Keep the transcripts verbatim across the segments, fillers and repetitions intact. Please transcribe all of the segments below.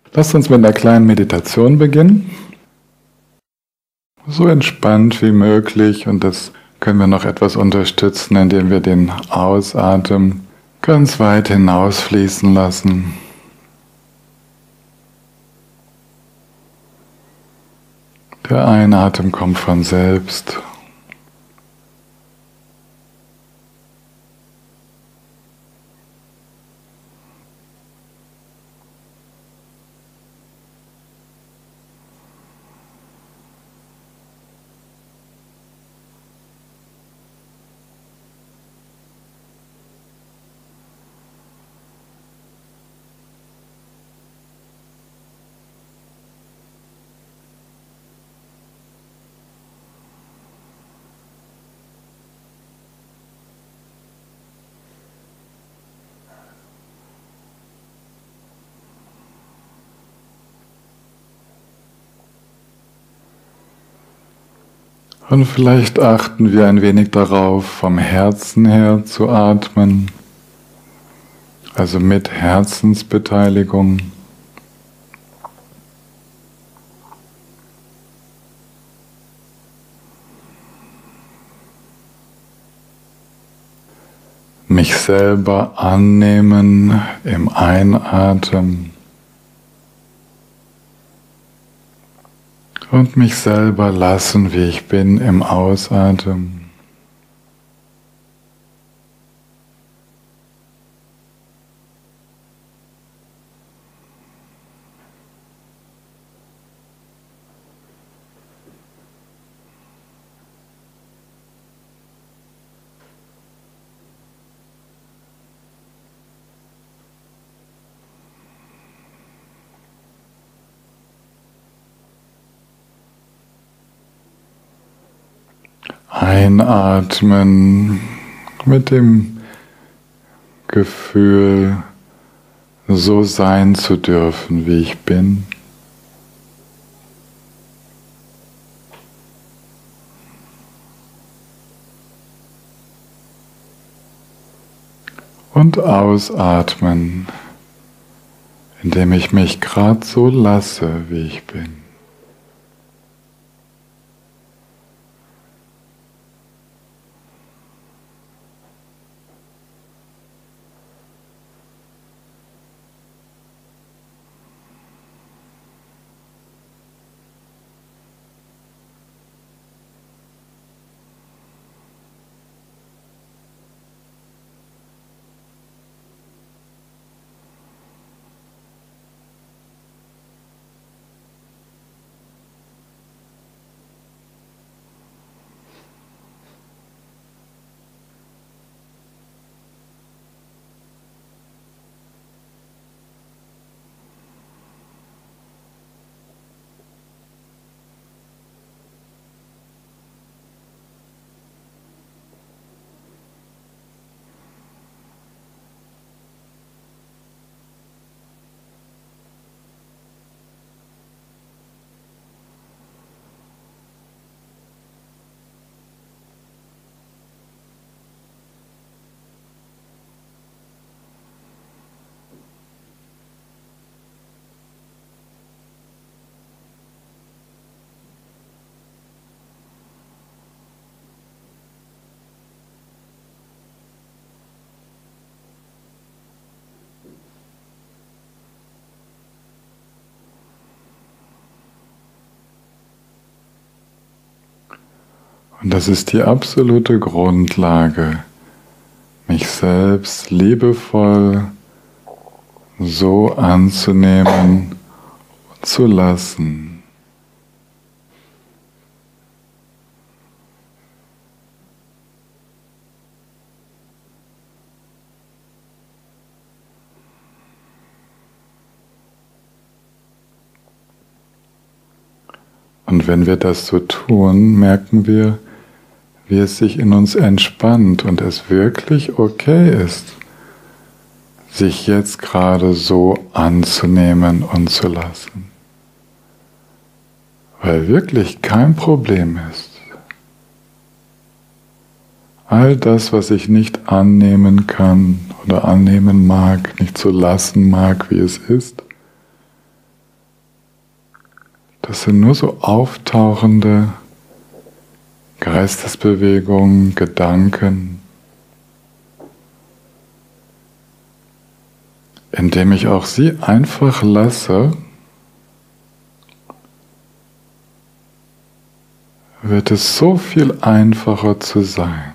Lasst uns mit einer kleinen Meditation beginnen. So entspannt wie möglich, und das können wir noch etwas unterstützen, indem wir den Ausatmen ganz weit hinausfließen lassen. Der Einatmen kommt von selbst. Und vielleicht achten wir ein wenig darauf, vom Herzen her zu atmen, also mit Herzensbeteiligung. Mich selber annehmen im Einatmen. Und mich selber lassen, wie ich bin, im Ausatmen. Einatmen mit dem Gefühl, so sein zu dürfen, wie ich bin. Und ausatmen, indem ich mich gerade so lasse, wie ich bin. Und das ist die absolute Grundlage, mich selbst liebevoll so anzunehmen und zu lassen. Und wenn wir das so tun, merken wir, wie es sich in uns entspannt und es wirklich okay ist, sich jetzt gerade so anzunehmen und zu lassen. Weil wirklich kein Problem ist. All das, was ich nicht annehmen kann oder annehmen mag, nicht so lassen mag, wie es ist, Das sind nur so auftauchende Geistesbewegungen, Gedanken, indem ich auch sie einfach lasse, wird es so viel einfacher zu sein.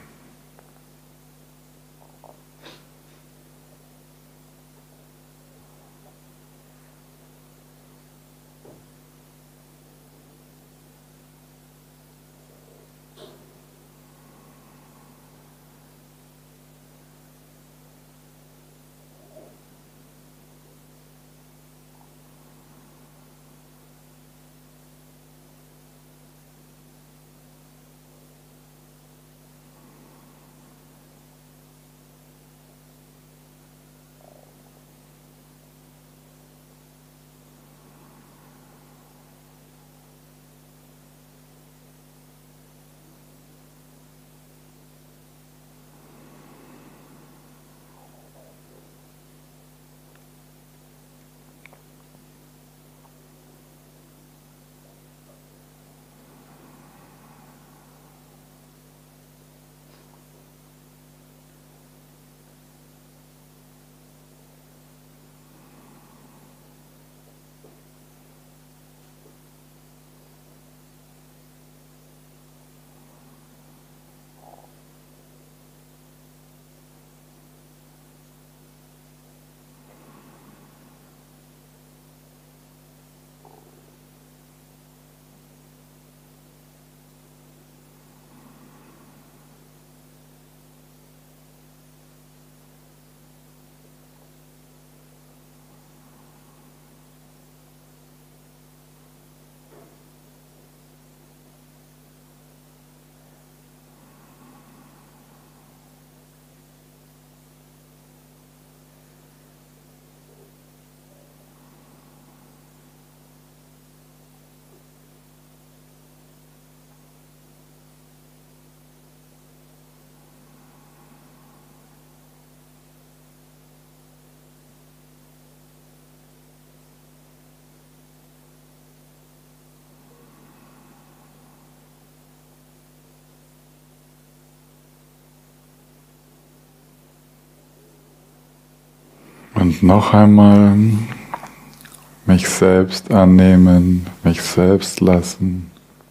Und noch einmal mich selbst annehmen, mich selbst lassen.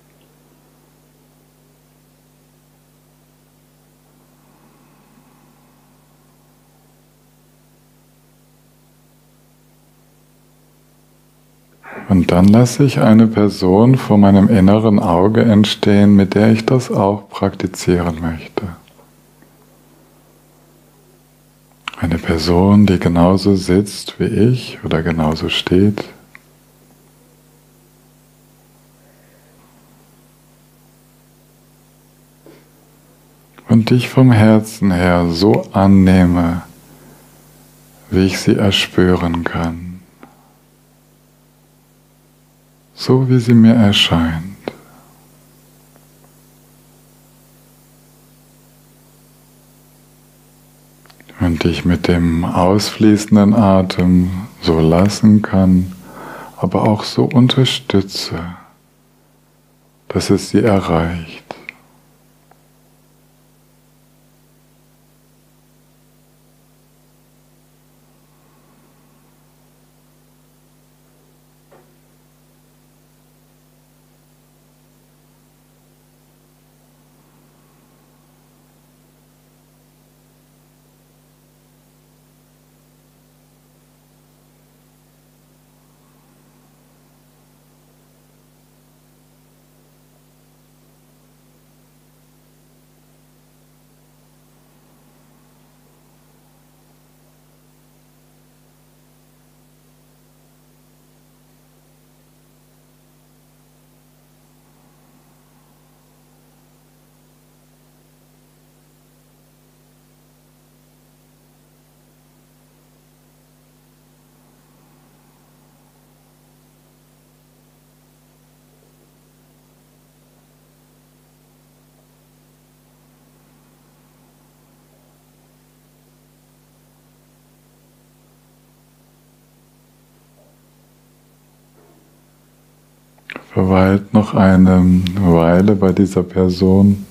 Und dann lasse ich eine Person vor meinem inneren Auge entstehen, mit der ich das auch praktizieren möchte. Eine Person, die genauso sitzt wie ich oder genauso steht. Und die ich vom Herzen her so annehme, wie ich sie erspüren kann. So wie sie mir erscheint. Und die ich mit dem ausfließenden Atem so lassen kann, aber auch so unterstütze, dass es sie erreicht. Verweilt noch eine Weile bei dieser Person,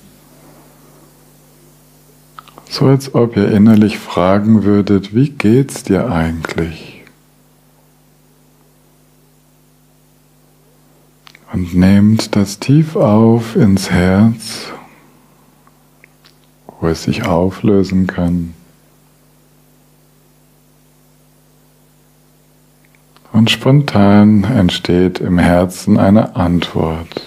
so als ob ihr innerlich fragen würdet, wie geht's dir eigentlich? Und nehmt das tief auf ins Herz, wo es sich auflösen kann. Und spontan entsteht im Herzen eine Antwort.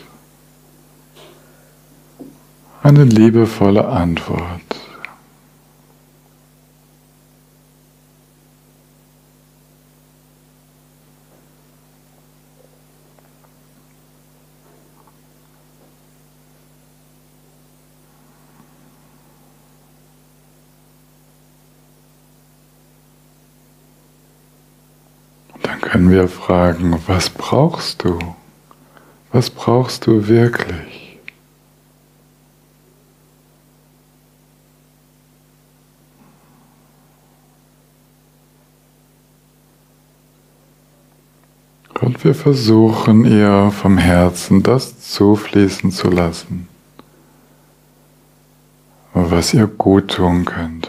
Eine liebevolle Antwort. Dann können wir fragen, was brauchst du? Was brauchst du wirklich? Und wir versuchen ihr vom Herzen das zufließen zu lassen, was ihr gut tun könnte.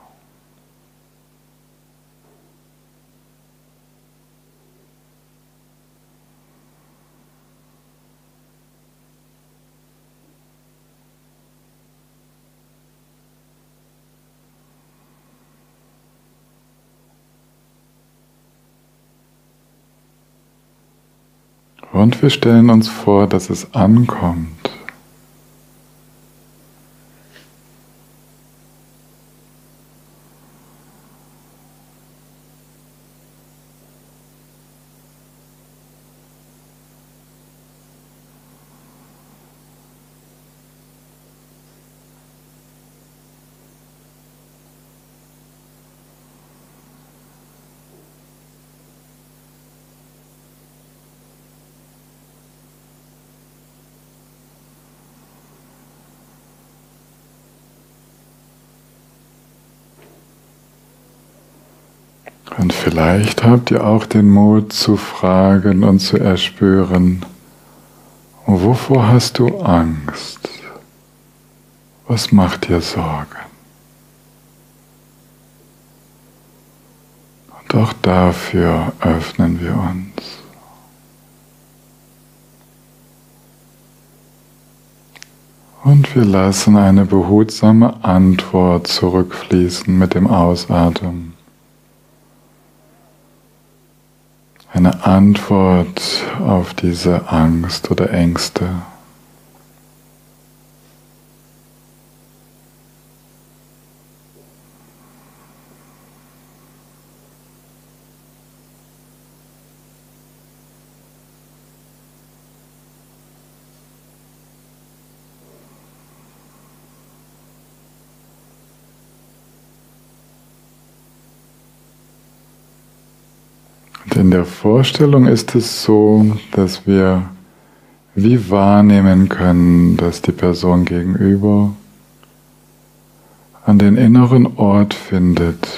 Und wir stellen uns vor, dass es ankommt. Und vielleicht habt ihr auch den Mut zu fragen und zu erspüren, wovor hast du Angst? Was macht dir Sorgen? Und auch dafür öffnen wir uns. Und wir lassen eine behutsame Antwort zurückfließen mit dem Ausatmen. Eine Antwort auf diese Angst oder Ängste. Und in der Vorstellung ist es so, dass wir wie wahrnehmen können, dass die Person gegenüber an den inneren Ort findet,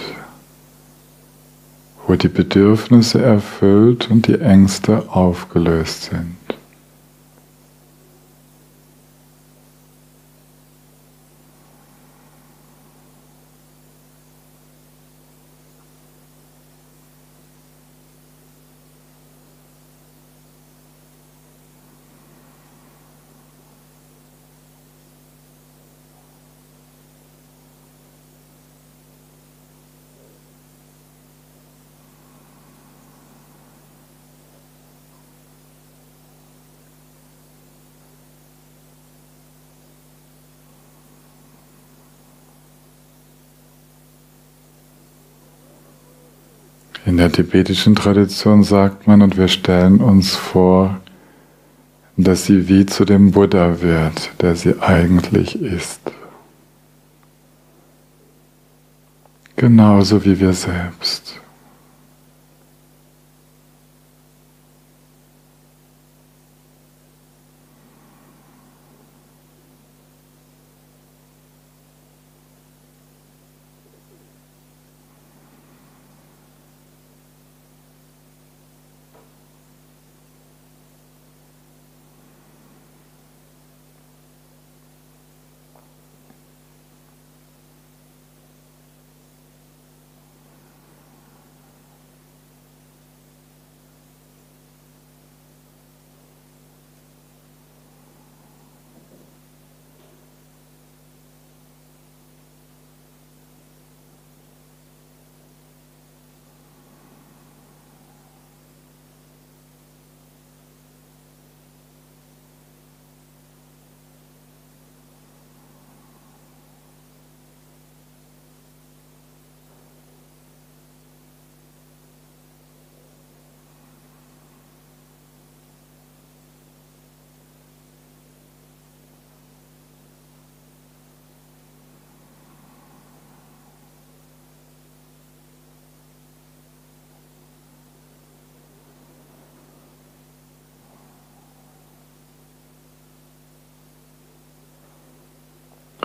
wo die Bedürfnisse erfüllt und die Ängste aufgelöst sind. In der tibetischen Tradition sagt man, und wir stellen uns vor, dass sie wie zu dem Buddha wird, der sie eigentlich ist. Genauso wie wir selbst.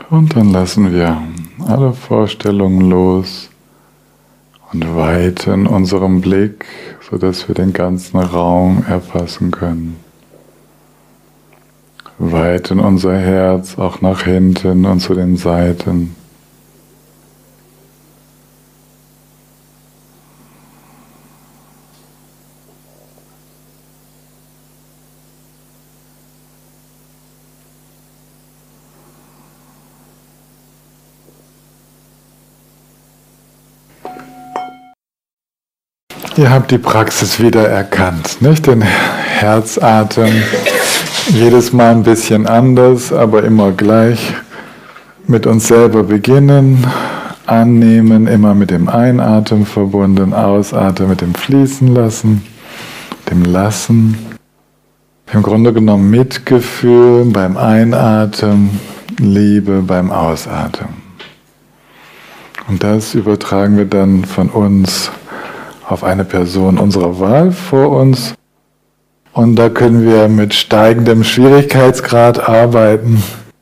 Und dann lassen wir alle Vorstellungen los und weiten unseren Blick, sodass wir den ganzen Raum erfassen können. Weiten unser Herz auch nach hinten und zu den Seiten. Ihr habt die Praxis wieder erkannt, nicht? Den Herzatem, jedes Mal ein bisschen anders, aber immer gleich. Mit uns selber beginnen, annehmen, immer mit dem Einatmen verbunden, Ausatmen mit dem Fließen lassen, dem Lassen. Im Grunde genommen Mitgefühl beim Einatmen, Liebe beim Ausatmen. Und das übertragen wir dann von uns auf eine Person unserer Wahl vor uns. Und da können wir mit steigendem Schwierigkeitsgrad arbeiten.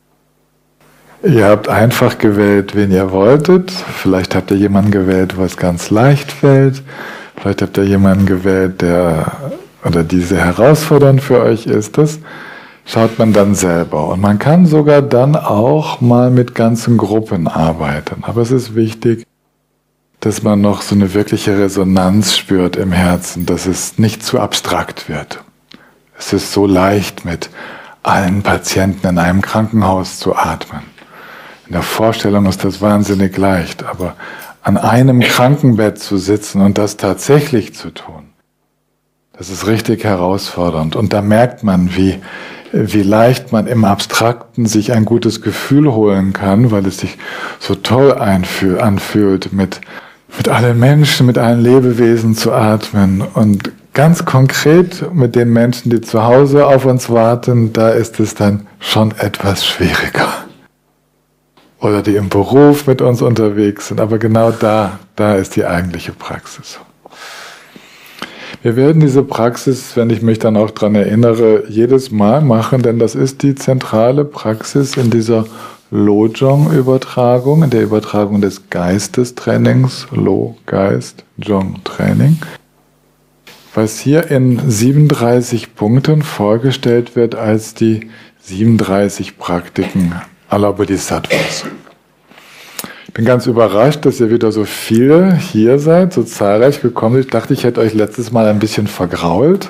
Ihr habt einfach gewählt, wen ihr wolltet. Vielleicht habt ihr jemanden gewählt, wo es ganz leicht fällt. Vielleicht habt ihr jemanden gewählt, der oder die sehr herausfordernd für euch ist. Das schaut man dann selber. Und man kann sogar dann auch mal mit ganzen Gruppen arbeiten. Aber es ist wichtig, dass man noch so eine wirkliche Resonanz spürt im Herzen, dass es nicht zu abstrakt wird. Es ist so leicht, mit allen Patienten in einem Krankenhaus zu atmen. In der Vorstellung ist das wahnsinnig leicht, aber an einem Krankenbett zu sitzen und das tatsächlich zu tun, das ist richtig herausfordernd. Und da merkt man, wie, wie leicht man im Abstrakten sich ein gutes Gefühl holen kann, weil es sich so toll einfühl, anfühlt, mit mit allen Menschen, mit allen Lebewesen zu atmen. Und ganz konkret mit den Menschen, die zu Hause auf uns warten, da ist es dann schon etwas schwieriger. Oder die im Beruf mit uns unterwegs sind. Aber genau da, da ist die eigentliche Praxis. Wir werden diese Praxis, wenn ich mich dann auch daran erinnere, jedes Mal machen, denn das ist die zentrale Praxis in dieser Lojong-Übertragung, in der Übertragung des Geistestrainings, Lo, Geist, Jong, Training, was hier in siebenunddreißig Punkten vorgestellt wird als die siebenunddreißig Praktiken aller Bodhisattvas. Ich bin ganz überrascht, dass ihr wieder so viele hier seid, so zahlreich gekommen seid. Ich dachte, ich hätte euch letztes Mal ein bisschen vergrault.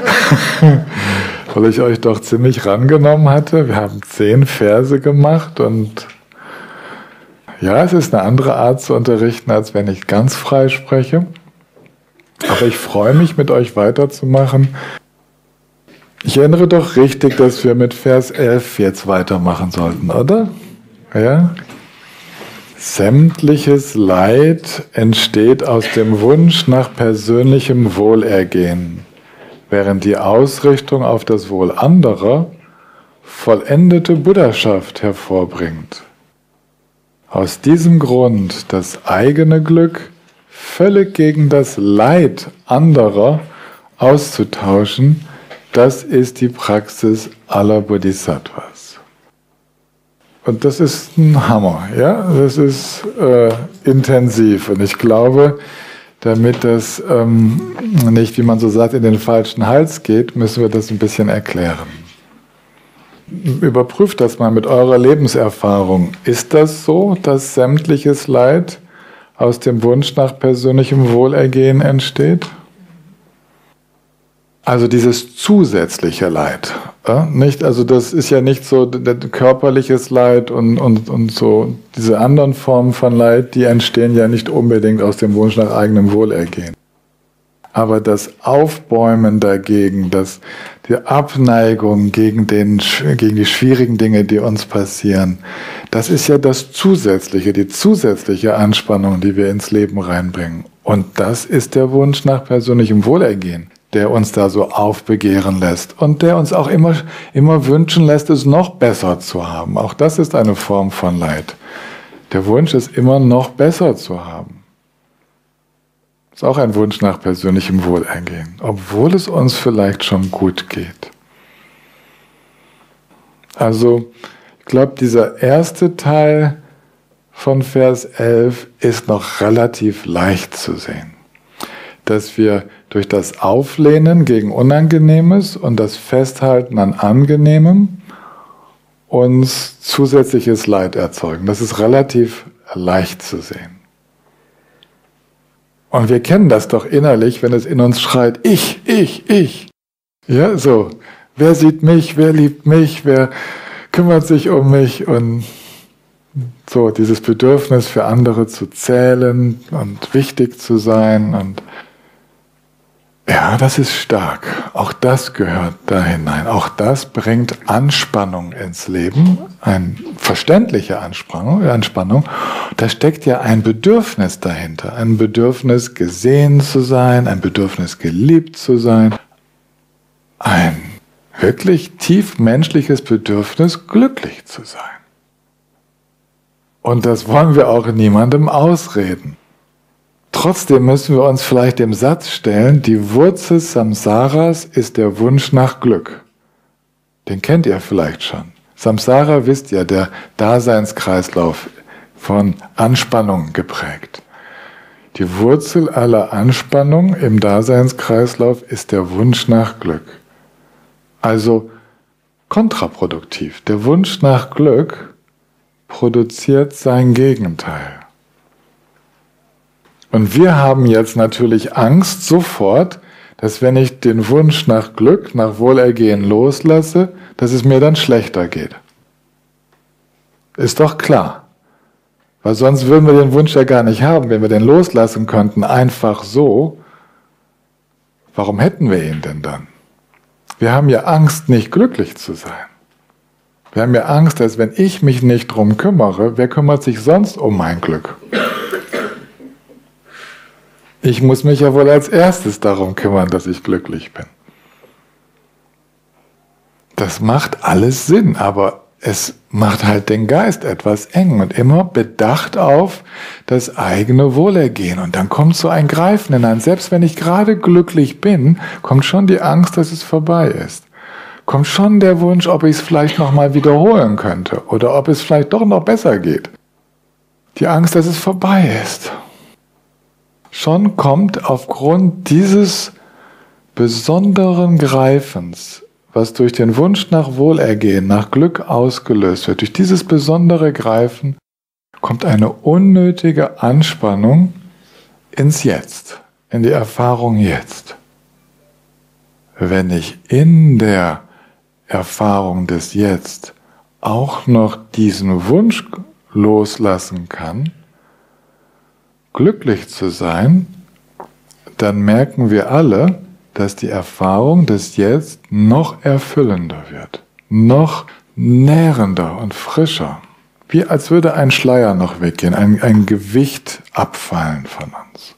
Weil ich euch doch ziemlich rangenommen hatte. Wir haben zehn Verse gemacht und ja, es ist eine andere Art zu unterrichten, als wenn ich ganz frei spreche. Aber ich freue mich, mit euch weiterzumachen. Ich erinnere doch richtig, dass wir mit Vers elf jetzt weitermachen sollten, oder? Ja? Sämtliches Leid entsteht aus dem Wunsch nach persönlichem Wohlergehen, während die Ausrichtung auf das Wohl anderer vollendete Buddhaschaft hervorbringt. Aus diesem Grund das eigene Glück völlig gegen das Leid anderer auszutauschen, das ist die Praxis aller Bodhisattvas. Und das ist ein Hammer, ja, das ist äh, intensiv und ich glaube, damit das ähm, nicht, wie man so sagt, in den falschen Hals geht, müssen wir das ein bisschen erklären. Überprüft das mal mit eurer Lebenserfahrung. Ist das so, dass sämtliches Leid aus dem Wunsch nach persönlichem Wohlergehen entsteht? Also dieses zusätzliche Leid, äh? nicht? Also das ist ja nicht so körperliches Leid und, und, und so diese anderen Formen von Leid, die entstehen ja nicht unbedingt aus dem Wunsch nach eigenem Wohlergehen. Aber das Aufbäumen dagegen, das, die Abneigung gegen, den, gegen die schwierigen Dinge, die uns passieren, das ist ja das Zusätzliche, die zusätzliche Anspannung, die wir ins Leben reinbringen. Und das ist der Wunsch nach persönlichem Wohlergehen, der uns da so aufbegehren lässt und der uns auch immer, immer wünschen lässt, es noch besser zu haben. Auch das ist eine Form von Leid. Der Wunsch, es immer noch besser zu haben. Ist auch ein Wunsch nach persönlichem Wohlergehen, obwohl es uns vielleicht schon gut geht. Also, ich glaube, dieser erste Teil von Vers elf ist noch relativ leicht zu sehen. Dass wir durch das Auflehnen gegen Unangenehmes und das Festhalten an Angenehmem uns zusätzliches Leid erzeugen. Das ist relativ leicht zu sehen. Und wir kennen das doch innerlich, wenn es in uns schreit, ich, ich, ich. Ja, so. Wer sieht mich, wer liebt mich, wer kümmert sich um mich und so dieses Bedürfnis für andere zu zählen und wichtig zu sein und ja, das ist stark. Auch das gehört da hinein. Auch das bringt Anspannung ins Leben, eine verständliche Anspannung, Anspannung. Da steckt ja ein Bedürfnis dahinter. Ein Bedürfnis, gesehen zu sein, ein Bedürfnis, geliebt zu sein. Ein wirklich tief menschliches Bedürfnis, glücklich zu sein. Und das wollen wir auch niemandem ausreden. Trotzdem müssen wir uns vielleicht dem Satz stellen, die Wurzel Samsaras ist der Wunsch nach Glück. Den kennt ihr vielleicht schon. Samsara, wisst ihr, der Daseinskreislauf von Anspannung geprägt. Die Wurzel aller Anspannung im Daseinskreislauf ist der Wunsch nach Glück. Also kontraproduktiv. Der Wunsch nach Glück produziert sein Gegenteil. Und wir haben jetzt natürlich Angst sofort, dass wenn ich den Wunsch nach Glück, nach Wohlergehen loslasse, dass es mir dann schlechter geht. Ist doch klar. Weil sonst würden wir den Wunsch ja gar nicht haben, wenn wir den loslassen könnten, einfach so. Warum hätten wir ihn denn dann? Wir haben ja Angst, nicht glücklich zu sein. Wir haben ja Angst, dass wenn ich mich nicht drum kümmere, wer kümmert sich sonst um mein Glück? Ich muss mich ja wohl als erstes darum kümmern, dass ich glücklich bin. Das macht alles Sinn, aber es macht halt den Geist etwas eng und immer bedacht auf das eigene Wohlergehen. Und dann kommt so ein Greifen hinein. Selbst wenn ich gerade glücklich bin, kommt schon die Angst, dass es vorbei ist. Kommt schon der Wunsch, ob ich es vielleicht nochmal wiederholen könnte oder ob es vielleicht doch noch besser geht. Die Angst, dass es vorbei ist. Schon kommt aufgrund dieses besonderen Greifens, was durch den Wunsch nach Wohlergehen, nach Glück ausgelöst wird, durch dieses besondere Greifen, kommt eine unnötige Anspannung ins Jetzt, in die Erfahrung jetzt. Wenn ich in der Erfahrung des Jetzt auch noch diesen Wunsch loslassen kann, glücklich zu sein, dann merken wir alle, dass die Erfahrung des Jetzt noch erfüllender wird, noch nährender und frischer. Wie als würde ein Schleier noch weggehen, ein, ein Gewicht abfallen von uns.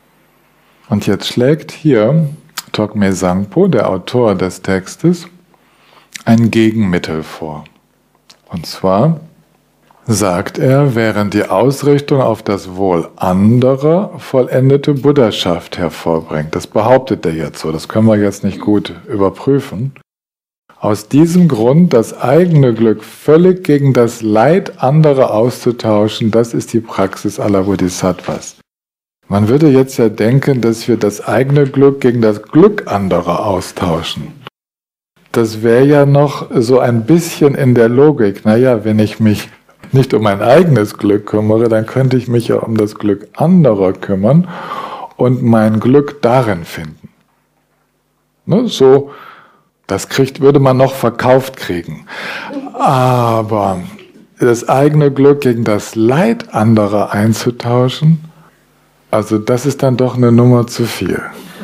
Und jetzt schlägt hier Tokme Sangpo, der Autor des Textes, ein Gegenmittel vor. Und zwar sagt er, während die Ausrichtung auf das Wohl anderer vollendete Buddhaschaft hervorbringt. Das behauptet er jetzt so, das können wir jetzt nicht gut überprüfen. Aus diesem Grund das eigene Glück völlig gegen das Leid anderer auszutauschen, das ist die Praxis aller Bodhisattvas. Man würde jetzt ja denken, dass wir das eigene Glück gegen das Glück anderer austauschen. Das wäre ja noch so ein bisschen in der Logik. Naja, wenn ich mich nicht um mein eigenes Glück kümmere, dann könnte ich mich ja um das Glück anderer kümmern und mein Glück darin finden. Ne, so, das kriegt, würde man noch verkauft kriegen. Aber das eigene Glück gegen das Leid anderer einzutauschen, also das ist dann doch eine Nummer zu viel.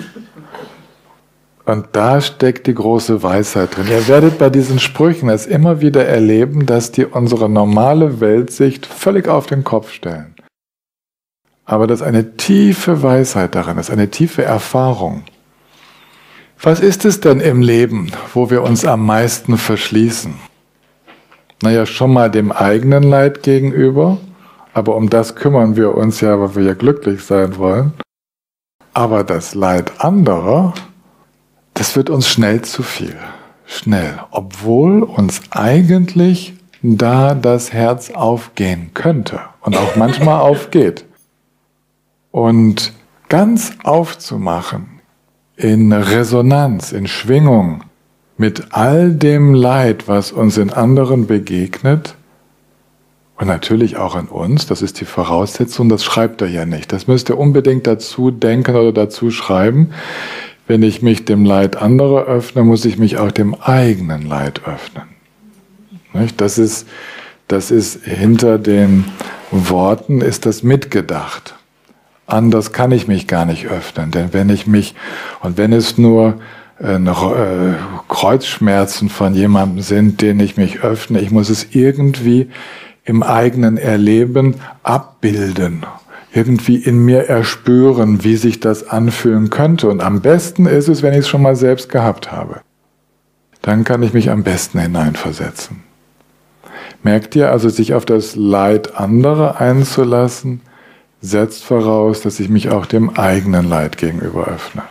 Und da steckt die große Weisheit drin. Ihr werdet bei diesen Sprüchen es immer wieder erleben, dass die unsere normale Weltsicht völlig auf den Kopf stellen. Aber dass eine tiefe Weisheit darin ist, eine tiefe Erfahrung. Was ist es denn im Leben, wo wir uns am meisten verschließen? Naja, schon mal dem eigenen Leid gegenüber, aber um das kümmern wir uns ja, weil wir ja glücklich sein wollen. Aber das Leid anderer, das wird uns schnell zu viel. Schnell. Obwohl uns eigentlich da das Herz aufgehen könnte und auch manchmal aufgeht. Und ganz aufzumachen in Resonanz, in Schwingung mit all dem Leid, was uns in anderen begegnet und natürlich auch in uns, das ist die Voraussetzung, das schreibt er ja nicht. Das müsst ihr unbedingt dazu denken oder dazu schreiben. Wenn ich mich dem Leid anderer öffne, muss ich mich auch dem eigenen Leid öffnen. Das ist, das ist hinter den Worten ist das mitgedacht. Anders kann ich mich gar nicht öffnen, denn wenn ich mich, und wenn es nur äh, noch, äh, Kreuzschmerzen von jemandem sind, denen ich mich öffne, ich muss es irgendwie im eigenen Erleben abbilden, irgendwie in mir erspüren, wie sich das anfühlen könnte. Und am besten ist es, wenn ich es schon mal selbst gehabt habe. Dann kann ich mich am besten hineinversetzen. Merkt ihr also, sich auf das Leid anderer einzulassen, setzt voraus, dass ich mich auch dem eigenen Leid gegenüber öffne.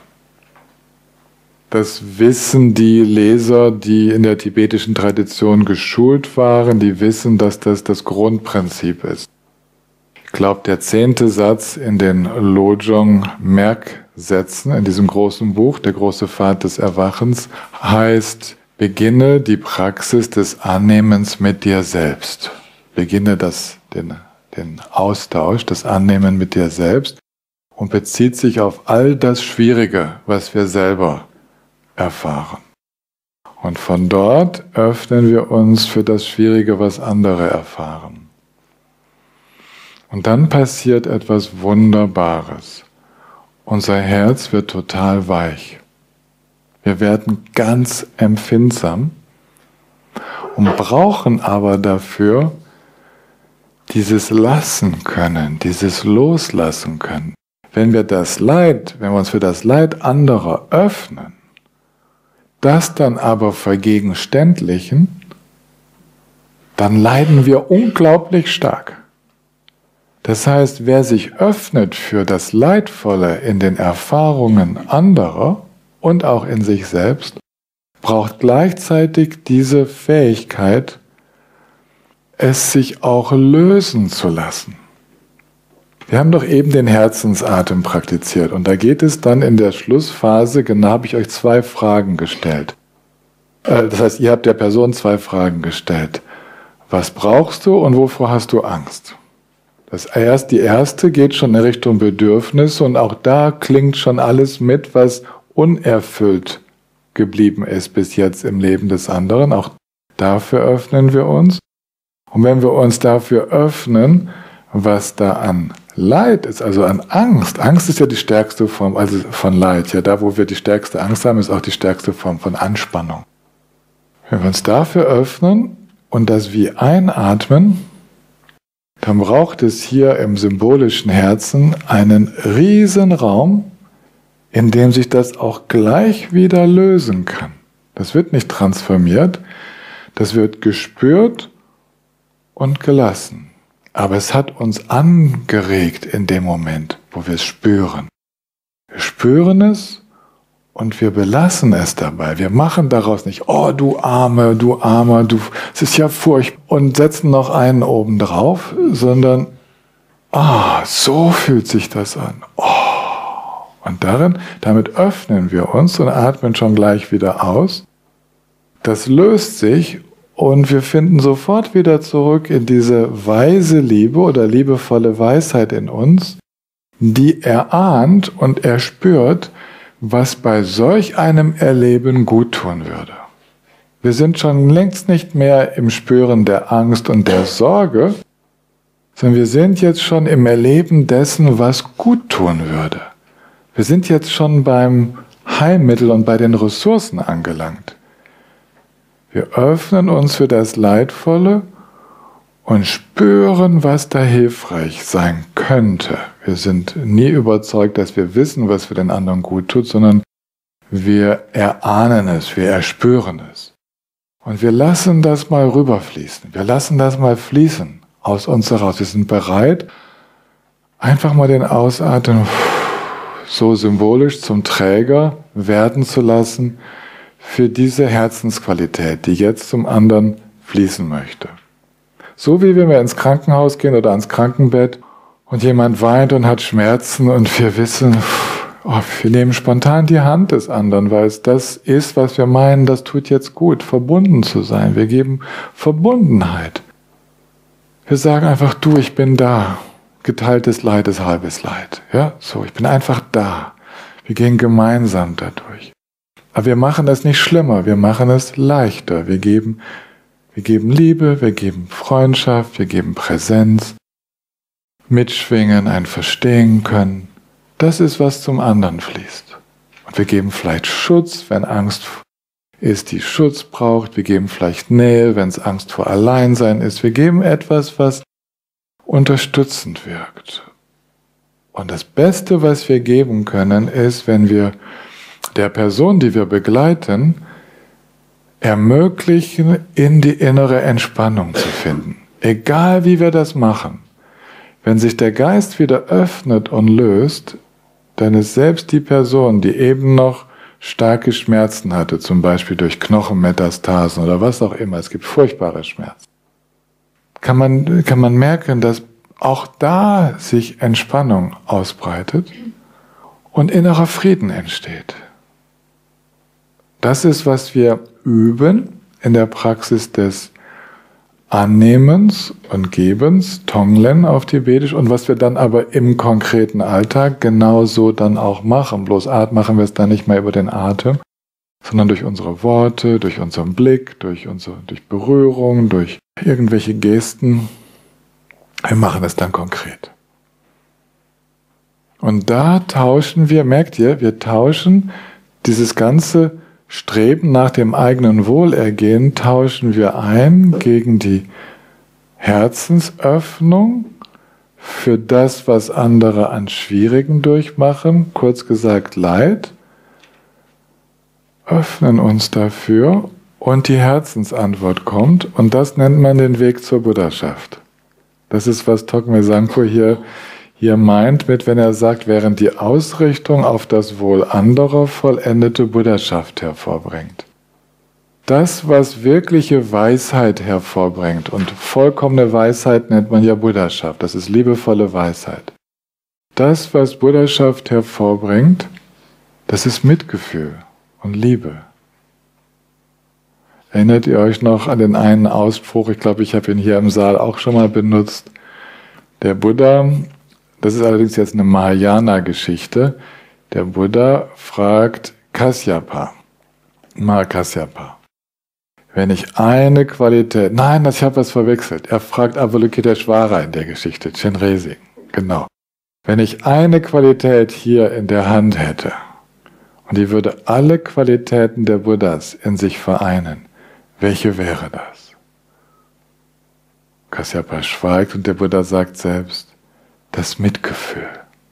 Das wissen die Leser, die in der tibetischen Tradition geschult waren, die wissen, dass das das Grundprinzip ist. Ich glaube, der zehnte Satz in den Lojong-Merksätzen, in diesem großen Buch, der große Pfad des Erwachens, heißt, beginne die Praxis des Annehmens mit dir selbst. Beginne das, den, den Austausch, das Annehmen mit dir selbst und bezieht sich auf all das Schwierige, was wir selber erfahren. Und von dort öffnen wir uns für das Schwierige, was andere erfahren. Und dann passiert etwas Wunderbares. Unser Herz wird total weich. Wir werden ganz empfindsam und brauchen aber dafür dieses Lassen können, dieses Loslassen können. Wenn wir das Leid, wenn wir uns für das Leid anderer öffnen, das dann aber vergegenständlichen, dann leiden wir unglaublich stark. Das heißt, wer sich öffnet für das Leidvolle in den Erfahrungen anderer und auch in sich selbst, braucht gleichzeitig diese Fähigkeit, es sich auch lösen zu lassen. Wir haben doch eben den Herzensatem praktiziert und da geht es dann in der Schlussphase, genau habe ich euch zwei Fragen gestellt. Das heißt, ihr habt der Person zwei Fragen gestellt. Was brauchst du und wovor hast du Angst? Das erst, die erste geht schon in Richtung Bedürfnisse und auch da klingt schon alles mit, was unerfüllt geblieben ist bis jetzt im Leben des anderen. Auch dafür öffnen wir uns. Und wenn wir uns dafür öffnen, was da an Leid ist, also an Angst. Angst ist ja die stärkste Form also von Leid. Ja, da, wo wir die stärkste Angst haben, ist auch die stärkste Form von Anspannung. Wenn wir uns dafür öffnen und das wie einatmen, dann braucht es hier im symbolischen Herzen einen riesen Raum, in dem sich das auch gleich wieder lösen kann. Das wird nicht transformiert, das wird gespürt und gelassen. Aber es hat uns angeregt in dem Moment, wo wir es spüren. Wir spüren es und wir belassen es dabei. Wir machen daraus nicht, oh du Arme, du Armer, du, es ist ja furchtbar, und setzen noch einen oben drauf, sondern, ah, so fühlt sich das an. Oh. Und darin, damit öffnen wir uns und atmen schon gleich wieder aus. Das löst sich und wir finden sofort wieder zurück in diese weise Liebe oder liebevolle Weisheit in uns, die erahnt und erspürt, was bei solch einem Erleben gut tun würde. Wir sind schon längst nicht mehr im Spüren der Angst und der Sorge, sondern wir sind jetzt schon im Erleben dessen, was gut tun würde. Wir sind jetzt schon beim Heilmittel und bei den Ressourcen angelangt. Wir öffnen uns für das Leidvolle und spüren, was da hilfreich sein könnte. Wir sind nie überzeugt, dass wir wissen, was für den anderen gut tut, sondern wir erahnen es, wir erspüren es. Und wir lassen das mal rüberfließen. Wir lassen das mal fließen aus uns heraus. Wir sind bereit, einfach mal den Ausatmen so symbolisch zum Träger werden zu lassen für diese Herzensqualität, die jetzt zum anderen fließen möchte. So wie wenn wir ins Krankenhaus gehen oder ans Krankenbett und jemand weint und hat Schmerzen und wir wissen, oh, wir nehmen spontan die Hand des anderen, weil es das ist, was wir meinen, das tut jetzt gut, verbunden zu sein. Wir geben Verbundenheit. Wir sagen einfach, du, ich bin da. Geteiltes Leid ist halbes Leid. Ja, so, ich bin einfach da. Wir gehen gemeinsam dadurch. Aber wir machen es nicht schlimmer, wir machen es leichter. Wir geben, wir geben Liebe, wir geben Freundschaft, wir geben Präsenz, mitschwingen, ein Verstehen können. Das ist, was zum anderen fließt. Und wir geben vielleicht Schutz, wenn Angst ist, die Schutz braucht. Wir geben vielleicht Nähe, wenn es Angst vor Alleinsein ist. Wir geben etwas, was unterstützend wirkt. Und das Beste, was wir geben können, ist, wenn wir der Person, die wir begleiten, ermöglichen, in die innere Entspannung zu finden. Egal wie wir das machen. Wenn sich der Geist wieder öffnet und löst, dann ist selbst die Person, die eben noch starke Schmerzen hatte, zum Beispiel durch Knochenmetastasen oder was auch immer, es gibt furchtbare Schmerzen, kann man, kann man merken, dass auch da sich Entspannung ausbreitet und innerer Frieden entsteht. Das ist, was wir üben in der Praxis des Annehmens und Gebens, Tonglen auf Tibetisch, und was wir dann aber im konkreten Alltag genauso dann auch machen. Bloß Art machen wir es dann nicht mehr über den Atem, sondern durch unsere Worte, durch unseren Blick, durch, unsere, durch Berührung, durch irgendwelche Gesten. Wir machen es dann konkret. Und da tauschen wir, merkt ihr, wir tauschen dieses ganze Streben nach dem eigenen Wohlergehen, tauschen wir ein gegen die Herzensöffnung für das, was andere an Schwierigen durchmachen, kurz gesagt Leid, öffnen uns dafür und die Herzensantwort kommt, und das nennt man den Weg zur Buddhaschaft. Das ist, was Tokme Sangpo hier hier meint mit, wenn er sagt, während die Ausrichtung auf das Wohl anderer vollendete Buddhaschaft hervorbringt. Das, was wirkliche Weisheit hervorbringt, und vollkommene Weisheit nennt man ja Buddhaschaft, das ist liebevolle Weisheit. Das, was Buddhaschaft hervorbringt, das ist Mitgefühl und Liebe. Erinnert ihr euch noch an den einen Ausspruch, ich glaube, ich habe ihn hier im Saal auch schon mal benutzt, der Buddha, das ist allerdings jetzt eine Mahayana-Geschichte. Der Buddha fragt Kasyapa, Mahakasyapa, wenn ich eine Qualität, nein, ich habe was verwechselt, er fragt Avalokiteshvara in der Geschichte, Chenrezig, genau. Wenn ich eine Qualität hier in der Hand hätte und die würde alle Qualitäten der Buddhas in sich vereinen, welche wäre das? Kasyapa schweigt und der Buddha sagt selbst, das Mitgefühl.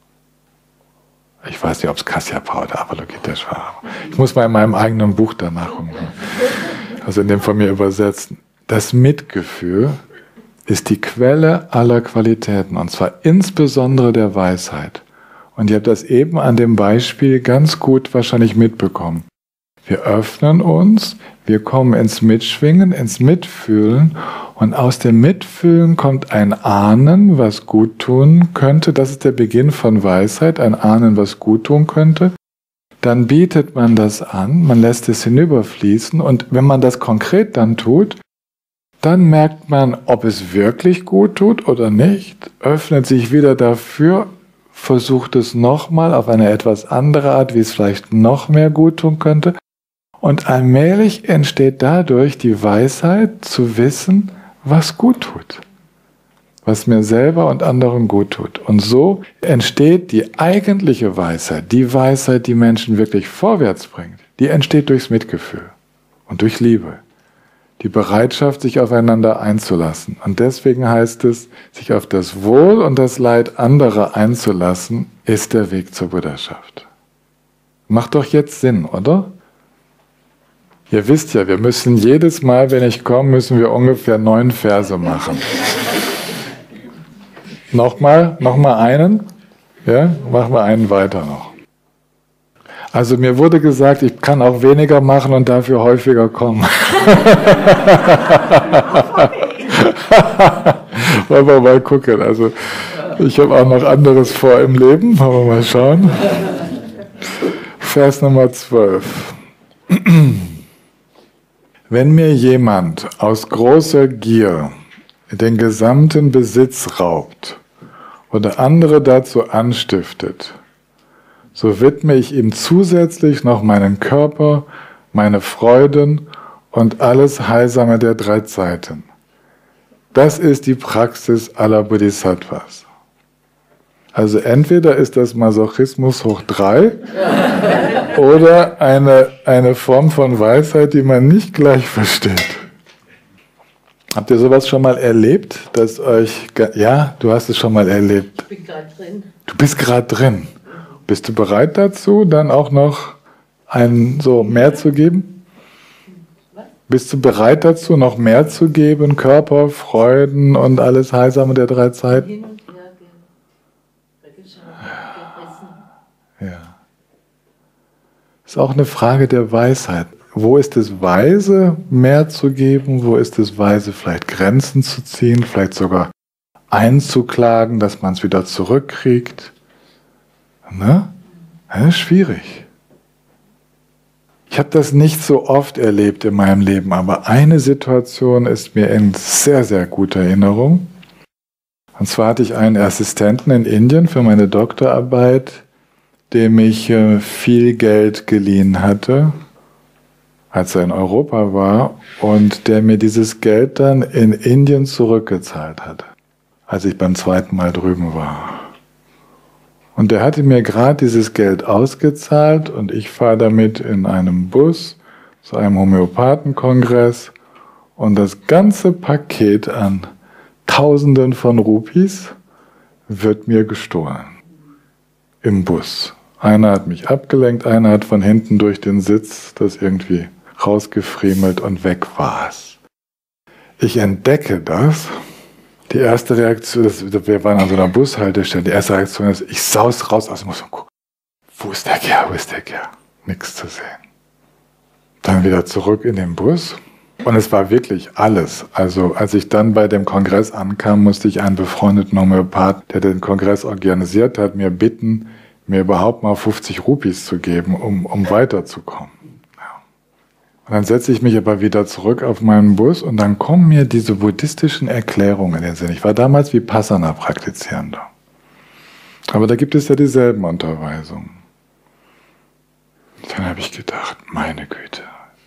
Ich weiß nicht, ob es Kasyapa oder Avalokiteshvara war. Ich muss mal in meinem eigenen Buch danach gucken. Also in dem von mir übersetzen. Das Mitgefühl ist die Quelle aller Qualitäten, und zwar insbesondere der Weisheit. Und ihr habt das eben an dem Beispiel ganz gut wahrscheinlich mitbekommen. Wir öffnen uns, wir kommen ins Mitschwingen, ins Mitfühlen, und aus dem Mitfühlen kommt ein Ahnen, was gut tun könnte. Das ist der Beginn von Weisheit, ein Ahnen, was gut tun könnte. Dann bietet man das an, man lässt es hinüberfließen, und wenn man das konkret dann tut, dann merkt man, ob es wirklich gut tut oder nicht, öffnet sich wieder dafür, versucht es nochmal auf eine etwas andere Art, wie es vielleicht noch mehr gut tun könnte. Und allmählich entsteht dadurch die Weisheit zu wissen, was gut tut, was mir selber und anderen gut tut. Und so entsteht die eigentliche Weisheit, die Weisheit, die Menschen wirklich vorwärts bringt, die entsteht durchs Mitgefühl und durch Liebe. Die Bereitschaft, sich aufeinander einzulassen. Und deswegen heißt es, sich auf das Wohl und das Leid anderer einzulassen, ist der Weg zur Buddhaschaft. Macht doch jetzt Sinn, oder? Ihr wisst ja, wir müssen jedes Mal, wenn ich komme, müssen wir ungefähr neun Verse machen. Nochmal, nochmal einen? Ja, machen wir einen weiter noch. Also mir wurde gesagt, ich kann auch weniger machen und dafür häufiger kommen. Wollen wir mal gucken. Also ich habe auch noch anderes vor im Leben. Wollen wir mal schauen. Vers Nummer zwölf. Wenn mir jemand aus großer Gier den gesamten Besitz raubt oder andere dazu anstiftet, so widme ich ihm zusätzlich noch meinen Körper, meine Freuden und alles Heilsame der drei Zeiten. Das ist die Praxis aller Bodhisattvas. Also entweder ist das Masochismus hoch drei oder eine, eine Form von Weisheit, die man nicht gleich versteht. Habt ihr sowas schon mal erlebt, dass euch... Ja, du hast es schon mal erlebt. Ich bin gerade drin. Du bist gerade drin. Bist du bereit dazu, dann auch noch ein, so mehr zu geben? Was? Bist du bereit dazu, noch mehr zu geben? Körper, Freuden und alles Heilsame der drei Zeiten? Hin und her weggeschaut, gegessen. Ja. Ist auch eine Frage der Weisheit. Wo ist es weise, mehr zu geben? Wo ist es weise, vielleicht Grenzen zu ziehen, vielleicht sogar einzuklagen, dass man es wieder zurückkriegt? Ne? Das ist schwierig. Ich habe das nicht so oft erlebt in meinem Leben, aber eine Situation ist mir in sehr, sehr guter Erinnerung. Und zwar hatte ich einen Assistenten in Indien für meine Doktorarbeit, dem ich äh, viel Geld geliehen hatte, als er in Europa war, und der mir dieses Geld dann in Indien zurückgezahlt hat, als ich beim zweiten Mal drüben war. Und der hatte mir gerade dieses Geld ausgezahlt und ich fahre damit in einem Bus zu einem Homöopathenkongress und das ganze Paket an Tausenden von Rupees wird mir gestohlen. Im Bus. Einer hat mich abgelenkt, einer hat von hinten durch den Sitz das irgendwie rausgefriemelt und weg war's. Ich entdecke das. Die erste Reaktion, das, wir waren an so einer Bushaltestelle, die erste Reaktion ist, ich saus raus aus dem Bus und gucke, wo ist der Kerl, wo ist der Kerl? Nichts zu sehen. Dann wieder zurück in den Bus und es war wirklich alles. Also als ich dann bei dem Kongress ankam, musste ich einen befreundeten Homöopath, der den Kongress organisiert hat, mir bitten, mir überhaupt mal fünfzig Rupees zu geben, um, um weiterzukommen. Ja. Und dann setze ich mich aber wieder zurück auf meinen Bus und dann kommen mir diese buddhistischen Erklärungen in den Sinn. Ich war damals Vipassana-Praktizierender. Aber da gibt es ja dieselben Unterweisungen. Dann habe ich gedacht, meine Güte,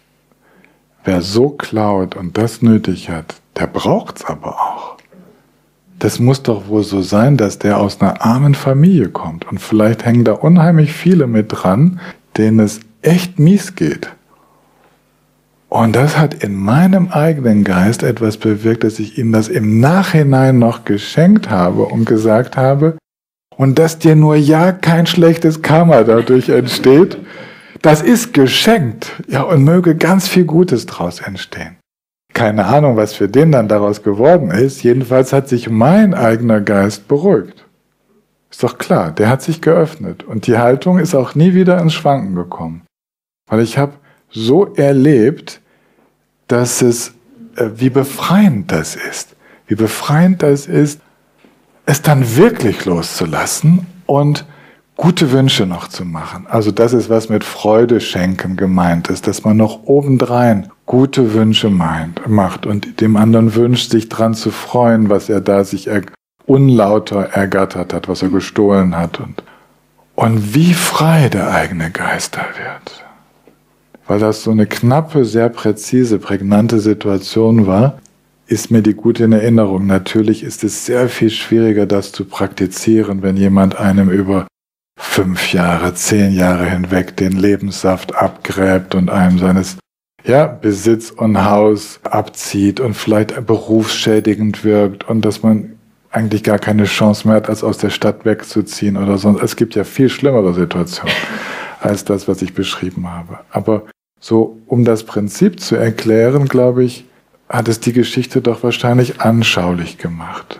wer so klaut und das nötig hat, der braucht's aber auch. Das muss doch wohl so sein, dass der aus einer armen Familie kommt. Und vielleicht hängen da unheimlich viele mit dran, denen es echt mies geht. Und das hat in meinem eigenen Geist etwas bewirkt, dass ich ihm das im Nachhinein noch geschenkt habe und gesagt habe, und dass dir nur ja kein schlechtes Karma dadurch entsteht, das ist geschenkt. Ja, und möge ganz viel Gutes draus entstehen. Keine Ahnung, was für den dann daraus geworden ist. Jedenfalls hat sich mein eigener Geist beruhigt. Ist doch klar, der hat sich geöffnet. Und die Haltung ist auch nie wieder ins Schwanken gekommen. Weil ich habe so erlebt, dass es, äh, wie befreiend das ist. Wie befreiend das ist, es dann wirklich loszulassen und gute Wünsche noch zu machen. Also das ist, was mit Freude schenken gemeint ist, dass man noch obendrein gute Wünsche meint, macht und dem anderen wünscht, sich dran zu freuen, was er da sich er, unlauter ergattert hat, was er gestohlen hat. Und, und wie frei der eigene Geist da wird. Weil das so eine knappe, sehr präzise, prägnante Situation war, ist mir die gut in Erinnerung. Natürlich ist es sehr viel schwieriger, das zu praktizieren, wenn jemand einem über fünf Jahre, zehn Jahre hinweg den Lebenssaft abgräbt und einem seines ja, Besitz und Haus abzieht und vielleicht berufsschädigend wirkt und dass man eigentlich gar keine Chance mehr hat, als aus der Stadt wegzuziehen oder sonst. Es gibt ja viel schlimmere Situationen als das, was ich beschrieben habe. Aber so, um das Prinzip zu erklären, glaube ich, hat es die Geschichte doch wahrscheinlich anschaulich gemacht.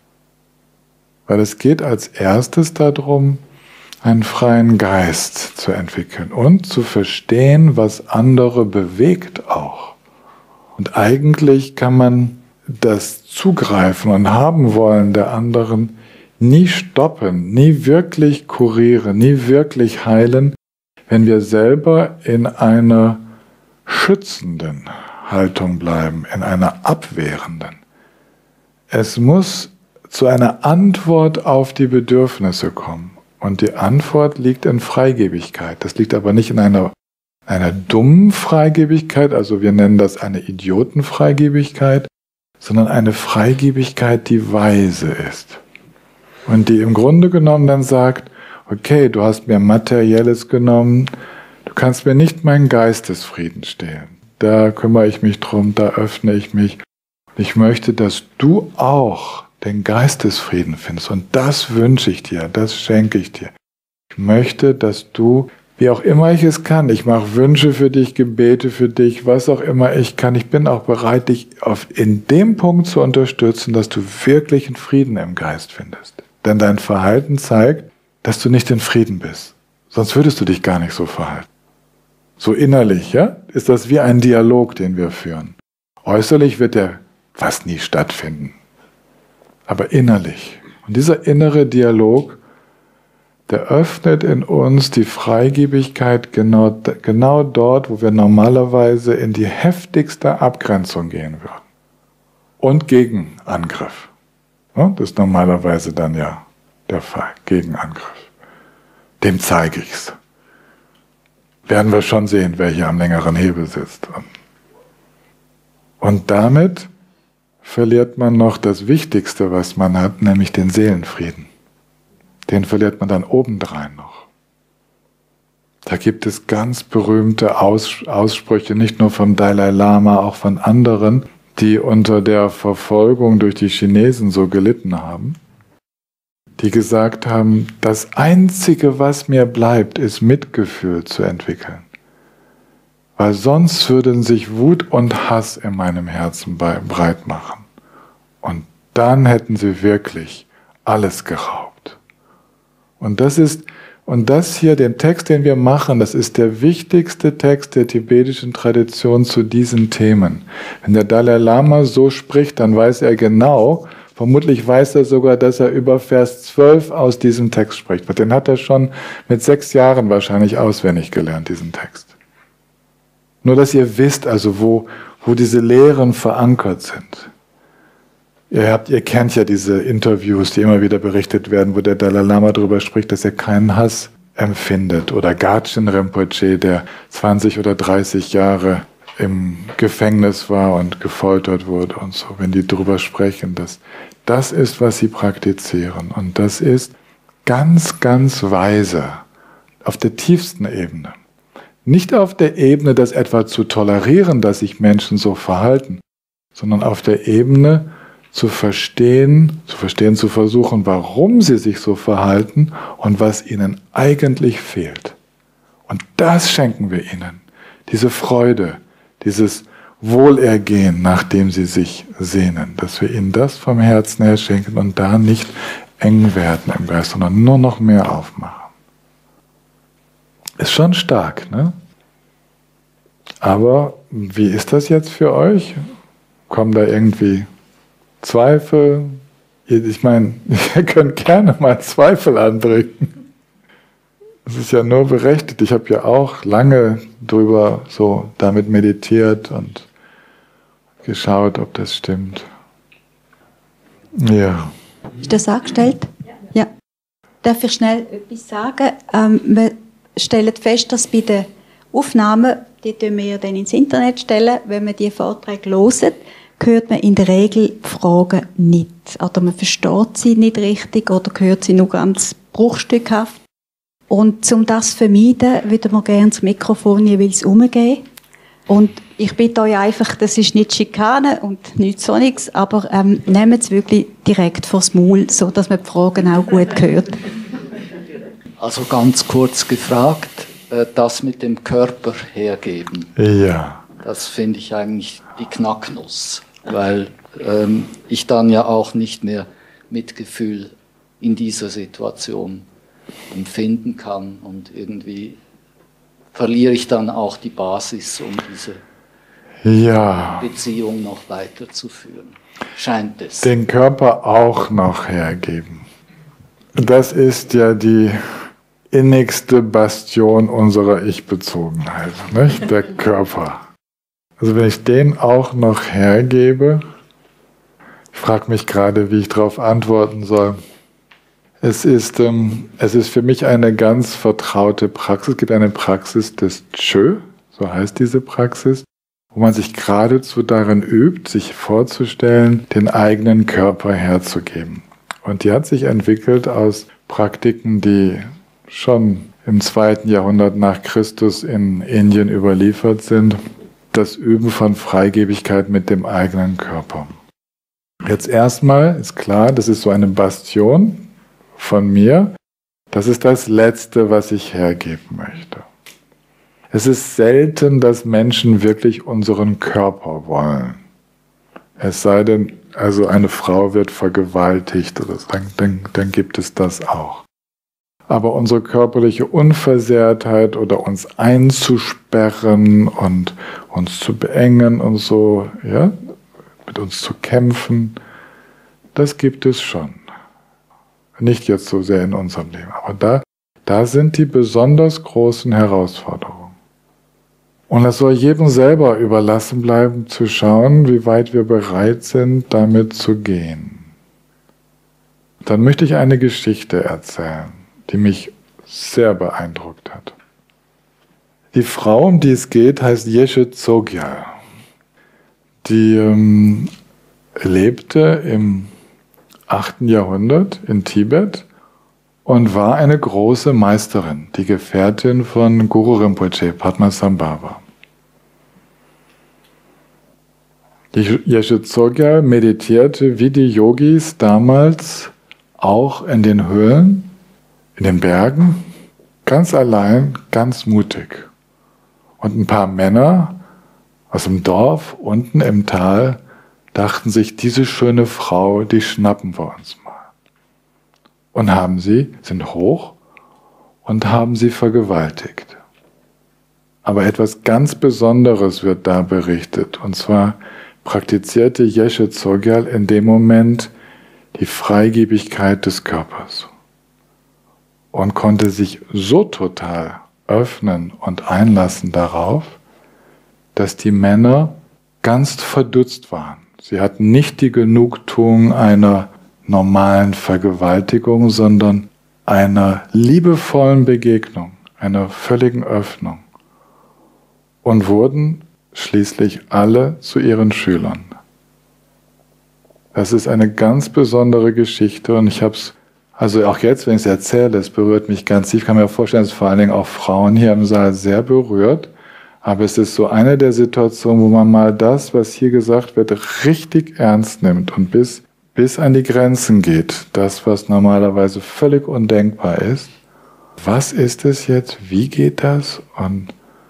Weil es geht als erstes darum, einen freien Geist zu entwickeln und zu verstehen, was andere bewegt auch. Und eigentlich kann man das Zugreifen und Haben wollen der anderen nie stoppen, nie wirklich kurieren, nie wirklich heilen, wenn wir selber in einer schützenden Haltung bleiben, in einer abwehrenden. Es muss zu einer Antwort auf die Bedürfnisse kommen. Und die Antwort liegt in Freigebigkeit. Das liegt aber nicht in einer, einer dummen Freigebigkeit, also wir nennen das eine Idiotenfreigebigkeit, sondern eine Freigebigkeit, die weise ist. Und die im Grunde genommen dann sagt, okay, du hast mir Materielles genommen, du kannst mir nicht meinen Geistesfrieden stehlen. Da kümmere ich mich drum, da öffne ich mich. Ich möchte, dass du auch den Geistesfrieden findest. Und das wünsche ich dir, das schenke ich dir. Ich möchte, dass du, wie auch immer ich es kann, ich mache Wünsche für dich, Gebete für dich, was auch immer ich kann. Ich bin auch bereit, dich auf, in dem Punkt zu unterstützen, dass du wirklich einen Frieden im Geist findest. Denn dein Verhalten zeigt, dass du nicht in Frieden bist. Sonst würdest du dich gar nicht so verhalten. So innerlich, ja, ist das wie ein Dialog, den wir führen. Äußerlich wird der fast nie stattfinden. Aber innerlich. Und dieser innere Dialog, der öffnet in uns die Freigebigkeit genau, genau dort, wo wir normalerweise in die heftigste Abgrenzung gehen würden. Und Gegenangriff. Ja, das ist normalerweise dann ja der Fall. Gegenangriff. Dem zeige ich's. Werden wir schon sehen, wer hier am längeren Hebel sitzt. Und damit verliert man noch das Wichtigste, was man hat, nämlich den Seelenfrieden. Den verliert man dann obendrein noch. Da gibt es ganz berühmte Aus- Aussprüche, nicht nur vom Dalai Lama, auch von anderen, die unter der Verfolgung durch die Chinesen so gelitten haben, die gesagt haben, das Einzige, was mir bleibt, ist Mitgefühl zu entwickeln. Weil sonst würden sich Wut und Hass in meinem Herzen breit machen. Und dann hätten sie wirklich alles geraubt. Und das ist, und das hier, den Text, den wir machen, das ist der wichtigste Text der tibetischen Tradition zu diesen Themen. Wenn der Dalai Lama so spricht, dann weiß er genau, vermutlich weiß er sogar, dass er über Vers zwölf aus diesem Text spricht. Den hat er schon mit sechs Jahren wahrscheinlich auswendig gelernt, diesen Text. Nur, dass ihr wisst, also wo, wo diese Lehren verankert sind. Ihr habt, ihr kennt ja diese Interviews, die immer wieder berichtet werden, wo der Dalai Lama darüber spricht, dass er keinen Hass empfindet. Oder Gachin Rinpoche, der zwanzig oder dreißig Jahre im Gefängnis war und gefoltert wurde und so. Wenn die darüber sprechen, dass das ist, was sie praktizieren. Und das ist ganz, ganz weise auf der tiefsten Ebene. Nicht auf der Ebene, das etwa zu tolerieren, dass sich Menschen so verhalten, sondern auf der Ebene zu verstehen, zu verstehen, zu versuchen, warum sie sich so verhalten und was ihnen eigentlich fehlt. Und das schenken wir ihnen. Diese Freude, dieses Wohlergehen, nach dem sie sich sehnen, dass wir ihnen das vom Herzen her schenken und da nicht eng werden im Geist, sondern nur noch mehr aufmachen. Ist schon stark, ne? Aber wie ist das jetzt für euch? Kommen da irgendwie Zweifel? Ich meine, ihr könnt gerne mal Zweifel anbringen. Das ist ja nur berechtigt. Ich habe ja auch lange drüber so damit meditiert und geschaut, ob das stimmt. Ja. Ist das angestellt? Ja. Ja. Darf ich schnell etwas sagen? Ähm, wir stellen fest, dass bei den Aufnahmen, die stellen wir dann ins Internet stellen, wenn man die Vorträge hört, hört man in der Regel die Fragen nicht. Oder man versteht sie nicht richtig oder hört sie nur ganz bruchstückhaft. Und um das zu vermeiden, würden wir gerne das Mikrofon jeweils umgeben. Und ich bitte euch einfach, das ist nicht Schikane und nichts Sonniges, aber ähm, nehmt es wirklich direkt vors Maul, so dass man die Fragen auch gut hört. Also ganz kurz gefragt, das mit dem Körper hergeben. Ja. Das finde ich eigentlich die Knacknuss, weil ähm, ich dann ja auch nicht mehr Mitgefühl in dieser Situation empfinden kann und irgendwie verliere ich dann auch die Basis, um diese ja. Beziehung noch weiterzuführen. Scheint es. Den Körper auch noch hergeben. Das ist ja die innigste Bastion unserer Ich-Bezogenheit, nicht? Der Körper. Also wenn ich den auch noch hergebe, ich frage mich gerade, wie ich darauf antworten soll. Es ist, ähm, es ist für mich eine ganz vertraute Praxis. Es gibt eine Praxis des Chö, so heißt diese Praxis, wo man sich geradezu darin übt, sich vorzustellen, den eigenen Körper herzugeben. Und die hat sich entwickelt aus Praktiken, die schon im zweiten Jahrhundert nach Christus in Indien überliefert sind. Das Üben von Freigebigkeit mit dem eigenen Körper. Jetzt erstmal ist klar, das ist so eine Bastion von mir. Das ist das Letzte, was ich hergeben möchte. Es ist selten, dass Menschen wirklich unseren Körper wollen. Es sei denn, also eine Frau wird vergewaltigt, dann, dann, dann gibt es das auch. Aber unsere körperliche Unversehrtheit oder uns einzusperren und uns zu beengen und so, ja, mit uns zu kämpfen, das gibt es schon. Nicht jetzt so sehr in unserem Leben, aber da, da sind die besonders großen Herausforderungen. Und es soll jedem selber überlassen bleiben, zu schauen, wie weit wir bereit sind, damit zu gehen. Dann möchte ich eine Geschichte erzählen, die mich sehr beeindruckt hat. Die Frau, um die es geht, heißt Yeshe Tsogyal. Die ähm, lebte im achten Jahrhundert in Tibet und war eine große Meisterin, die Gefährtin von Guru Rinpoche, Padmasambhava. Die Yeshe Tsogyal meditierte wie die Yogis damals auch in den Höhlen, in den Bergen, ganz allein, ganz mutig. Und ein paar Männer aus dem Dorf unten im Tal dachten sich, diese schöne Frau, die schnappen wir uns mal. Und haben sie, sind hoch und haben sie vergewaltigt. Aber etwas ganz Besonderes wird da berichtet. Und zwar praktizierte Yeshe Tsogyal in dem Moment die Freigebigkeit des Körpers. Und konnte sich so total öffnen und einlassen darauf, dass die Männer ganz verdutzt waren. Sie hatten nicht die Genugtuung einer normalen Vergewaltigung, sondern einer liebevollen Begegnung, einer völligen Öffnung. Und wurden schließlich alle zu ihren Schülern. Das ist eine ganz besondere Geschichte und ich habe es, also auch jetzt, wenn ich es erzähle, es berührt mich ganz tief. Ich kann mir vorstellen, dass vor allen Dingen auch Frauen hier im Saal sehr berührt. Aber es ist so eine der Situationen, wo man mal das, was hier gesagt wird, richtig ernst nimmt und bis, bis an die Grenzen geht. Das, was normalerweise völlig undenkbar ist. Was ist es jetzt? Wie geht das? Und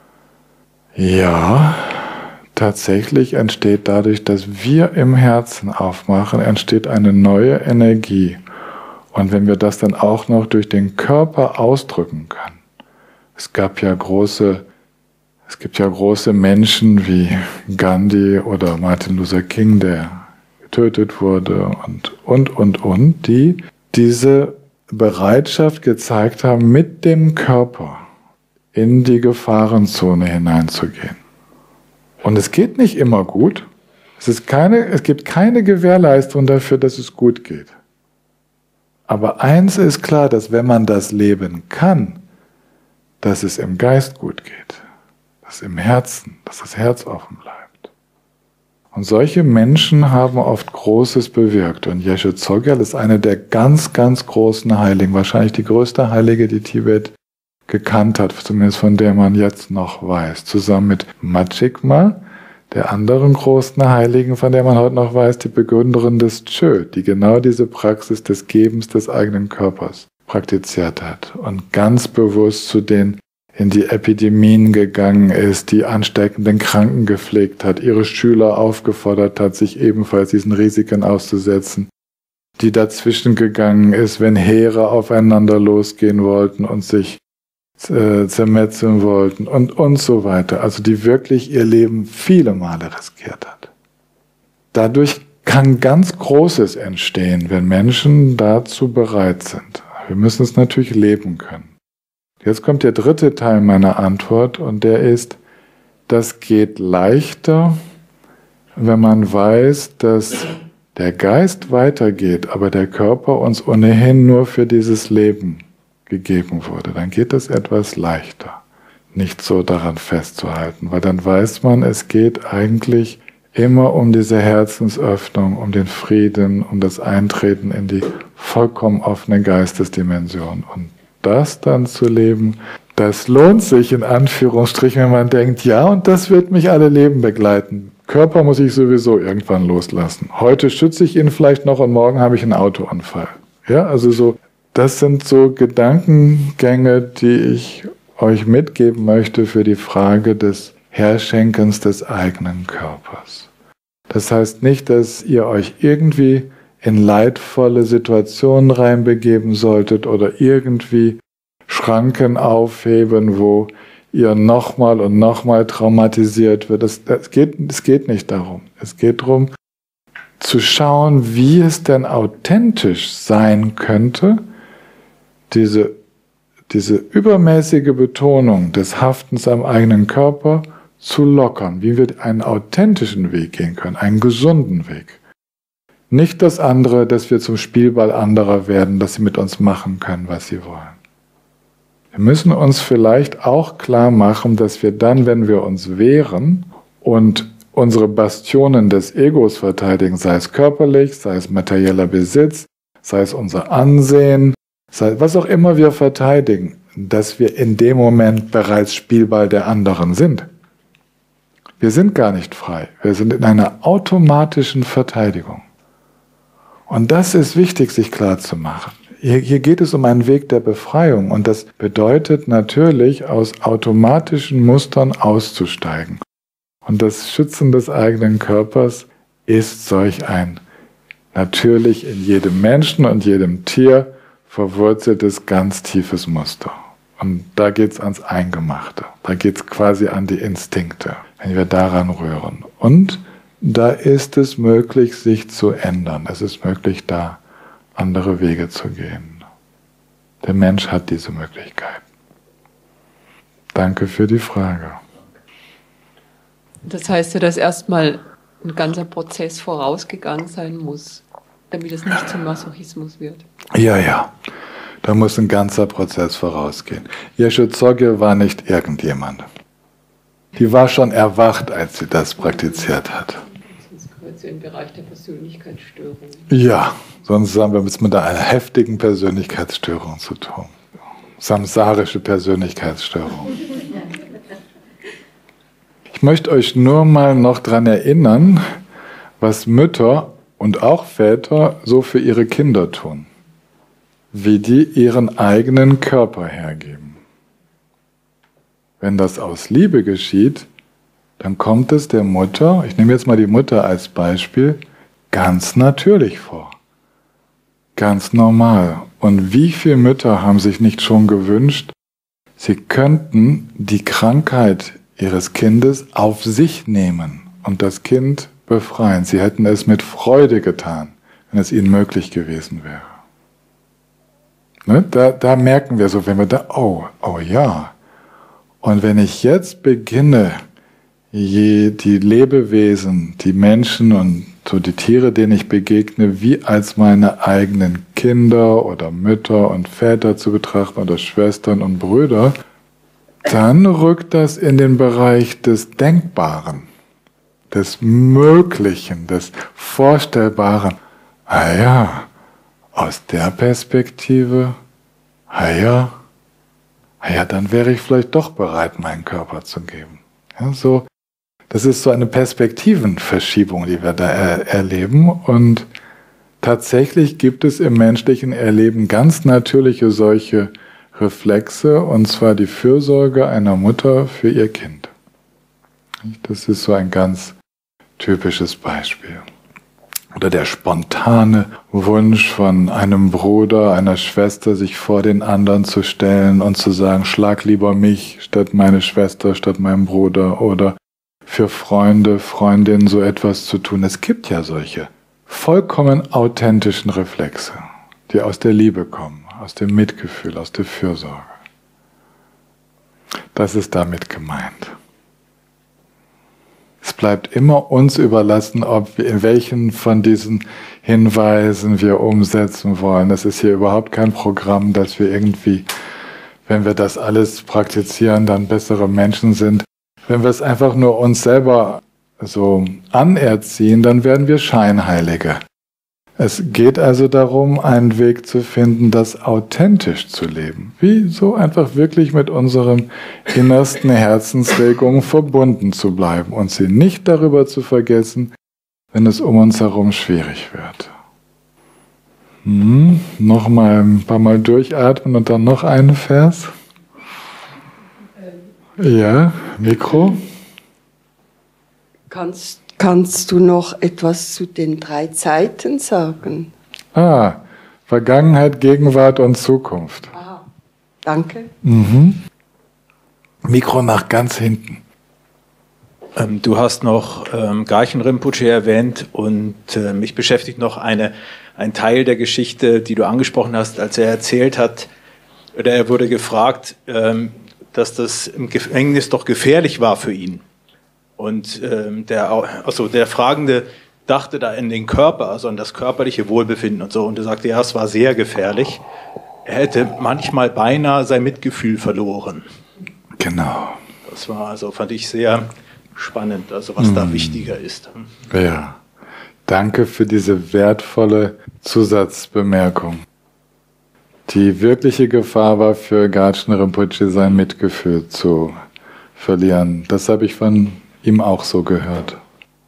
ja, tatsächlich entsteht dadurch, dass wir im Herzen aufmachen, entsteht eine neue Energie. Und wenn wir das dann auch noch durch den Körper ausdrücken können. Es gab ja große Es gibt ja große Menschen wie Gandhi oder Martin Luther King, der getötet wurde und, und, und, und, die diese Bereitschaft gezeigt haben, mit dem Körper in die Gefahrenzone hineinzugehen. Und es geht nicht immer gut. Es ist keine, es gibt keine Gewährleistung dafür, dass es gut geht. Aber eins ist klar, dass wenn man das leben kann, dass es im Geist gut geht. Das im Herzen, dass das Herz offen bleibt. Und solche Menschen haben oft Großes bewirkt. Und Yeshe Tsogyal ist eine der ganz, ganz großen Heiligen, wahrscheinlich die größte Heilige, die Tibet gekannt hat, zumindest von der man jetzt noch weiß. Zusammen mit Machikma, der anderen großen Heiligen, von der man heute noch weiß, die Begründerin des Chö, die genau diese Praxis des Gebens des eigenen Körpers praktiziert hat und ganz bewusst zu den in die Epidemien gegangen ist, die ansteckenden Kranken gepflegt hat, ihre Schüler aufgefordert hat, sich ebenfalls diesen Risiken auszusetzen, die dazwischen gegangen ist, wenn Heere aufeinander losgehen wollten und sich äh, zermetzeln wollten und, und so weiter. Also die wirklich ihr Leben viele Male riskiert hat. Dadurch kann ganz Großes entstehen, wenn Menschen dazu bereit sind. Wir müssen es natürlich leben können. Jetzt kommt der dritte Teil meiner Antwort und der ist, das geht leichter, wenn man weiß, dass der Geist weitergeht, aber der Körper uns ohnehin nur für dieses Leben gegeben wurde. Dann geht es etwas leichter, nicht so daran festzuhalten, weil dann weiß man, es geht eigentlich immer um diese Herzensöffnung, um den Frieden, um das Eintreten in die vollkommen offene Geistesdimension. Und das dann zu leben, das lohnt sich in Anführungsstrichen, wenn man denkt, ja, und das wird mich alle Leben begleiten. Körper muss ich sowieso irgendwann loslassen. Heute schütze ich ihn vielleicht noch und morgen habe ich einen Autounfall. Ja, also so, das sind so Gedankengänge, die ich euch mitgeben möchte für die Frage des Herschenkens des eigenen Körpers. Das heißt nicht, dass ihr euch irgendwie in leidvolle Situationen reinbegeben solltet oder irgendwie Schranken aufheben, wo ihr nochmal und nochmal traumatisiert wird. Es, es, geht, es geht nicht darum. Es geht darum, zu schauen, wie es denn authentisch sein könnte, diese, diese übermäßige Betonung des Haftens am eigenen Körper zu lockern, wie wir einen authentischen Weg gehen können, einen gesunden Weg. Nicht das andere, dass wir zum Spielball anderer werden, dass sie mit uns machen können, was sie wollen. Wir müssen uns vielleicht auch klar machen, dass wir dann, wenn wir uns wehren und unsere Bastionen des Egos verteidigen, sei es körperlich, sei es materieller Besitz, sei es unser Ansehen, sei es was auch immer wir verteidigen, dass wir in dem Moment bereits Spielball der anderen sind. Wir sind gar nicht frei. Wir sind in einer automatischen Verteidigung. Und das ist wichtig, sich klar zu machen. Hier, hier geht es um einen Weg der Befreiung und das bedeutet natürlich, aus automatischen Mustern auszusteigen. Und das Schützen des eigenen Körpers ist solch ein natürlich in jedem Menschen und jedem Tier verwurzeltes, ganz tiefes Muster. Und da geht es ans Eingemachte, da geht es quasi an die Instinkte, wenn wir daran rühren. Und da ist es möglich, sich zu ändern. Es ist möglich, da andere Wege zu gehen. Der Mensch hat diese Möglichkeit. Danke für die Frage. Das heißt ja, dass erstmal ein ganzer Prozess vorausgegangen sein muss, damit es nicht zum Masochismus wird. Ja, ja. Da muss ein ganzer Prozess vorausgehen. Jesche Zogge war nicht irgendjemand. Die war schon erwacht, als sie das praktiziert hat. Das gehört so im Bereich der Persönlichkeitsstörung. Ja, sonst haben wir es mit einer heftigen Persönlichkeitsstörung zu tun. Samsarische Persönlichkeitsstörung. Ich möchte euch nur mal noch daran erinnern, was Mütter und auch Väter so für ihre Kinder tun. Wie die ihren eigenen Körper hergeben. Wenn das aus Liebe geschieht, dann kommt es der Mutter, ich nehme jetzt mal die Mutter als Beispiel, ganz natürlich vor. Ganz normal. Und wie viele Mütter haben sich nicht schon gewünscht, sie könnten die Krankheit ihres Kindes auf sich nehmen und das Kind befreien. Sie hätten es mit Freude getan, wenn es ihnen möglich gewesen wäre. Ne? Da, da merken wir so, wenn wir da, oh, oh ja. Und wenn ich jetzt beginne, je die Lebewesen, die Menschen und so die Tiere, denen ich begegne, wie als meine eigenen Kinder oder Mütter und Väter zu betrachten oder Schwestern und Brüder, dann rückt das in den Bereich des Denkbaren, des Möglichen, des Vorstellbaren. Ah ja, aus der Perspektive, ah ja, ah ja, dann wäre ich vielleicht doch bereit, meinen Körper zu geben. Ja, so, das ist so eine Perspektivenverschiebung, die wir da er erleben. Und tatsächlich gibt es im menschlichen Erleben ganz natürliche solche Reflexe, und zwar die Fürsorge einer Mutter für ihr Kind. Das ist so ein ganz typisches Beispiel. Oder der spontane Wunsch von einem Bruder, einer Schwester, sich vor den anderen zu stellen und zu sagen, schlag lieber mich statt meine Schwester, statt meinem Bruder. Oder für Freunde, Freundinnen so etwas zu tun. Es gibt ja solche vollkommen authentischen Reflexe, die aus der Liebe kommen, aus dem Mitgefühl, aus der Fürsorge. Das ist damit gemeint. Es bleibt immer uns überlassen, ob wir, in welchen von diesen Hinweisen wir umsetzen wollen. Es ist hier überhaupt kein Programm, dass wir irgendwie, wenn wir das alles praktizieren, dann bessere Menschen sind. Wenn wir es einfach nur uns selber so anerziehen, dann werden wir Scheinheilige. Es geht also darum, einen Weg zu finden, das authentisch zu leben. Wie so einfach wirklich mit unseren innersten Herzensregungen verbunden zu bleiben und sie nicht darüber zu vergessen, wenn es um uns herum schwierig wird. Hm, Nochmal ein paar Mal durchatmen und dann noch einen Vers. Ja, Mikro. Kannst Kannst du noch etwas zu den drei Zeiten sagen? Ah, Vergangenheit, Gegenwart und Zukunft. Ah, danke. Mhm. Mikro nach ganz hinten. Ähm, du hast noch ähm, Garchen Rinpoche erwähnt und äh, mich beschäftigt noch eine, ein Teil der Geschichte, die du angesprochen hast, als er erzählt hat, oder er wurde gefragt, ähm, dass das im Gefängnis doch gefährlich war für ihn. Und ähm, der, also der Fragende dachte da in den Körper, also an das körperliche Wohlbefinden und so. Und er sagte, ja, es war sehr gefährlich. Er hätte manchmal beinahe sein Mitgefühl verloren. Genau. Das war also, fand ich sehr spannend, also was hm. da wichtiger ist. Ja, danke für diese wertvolle Zusatzbemerkung. Die wirkliche Gefahr war für Garchen Rinpoche, sein Mitgefühl zu verlieren. Das habe ich von ihm auch so gehört.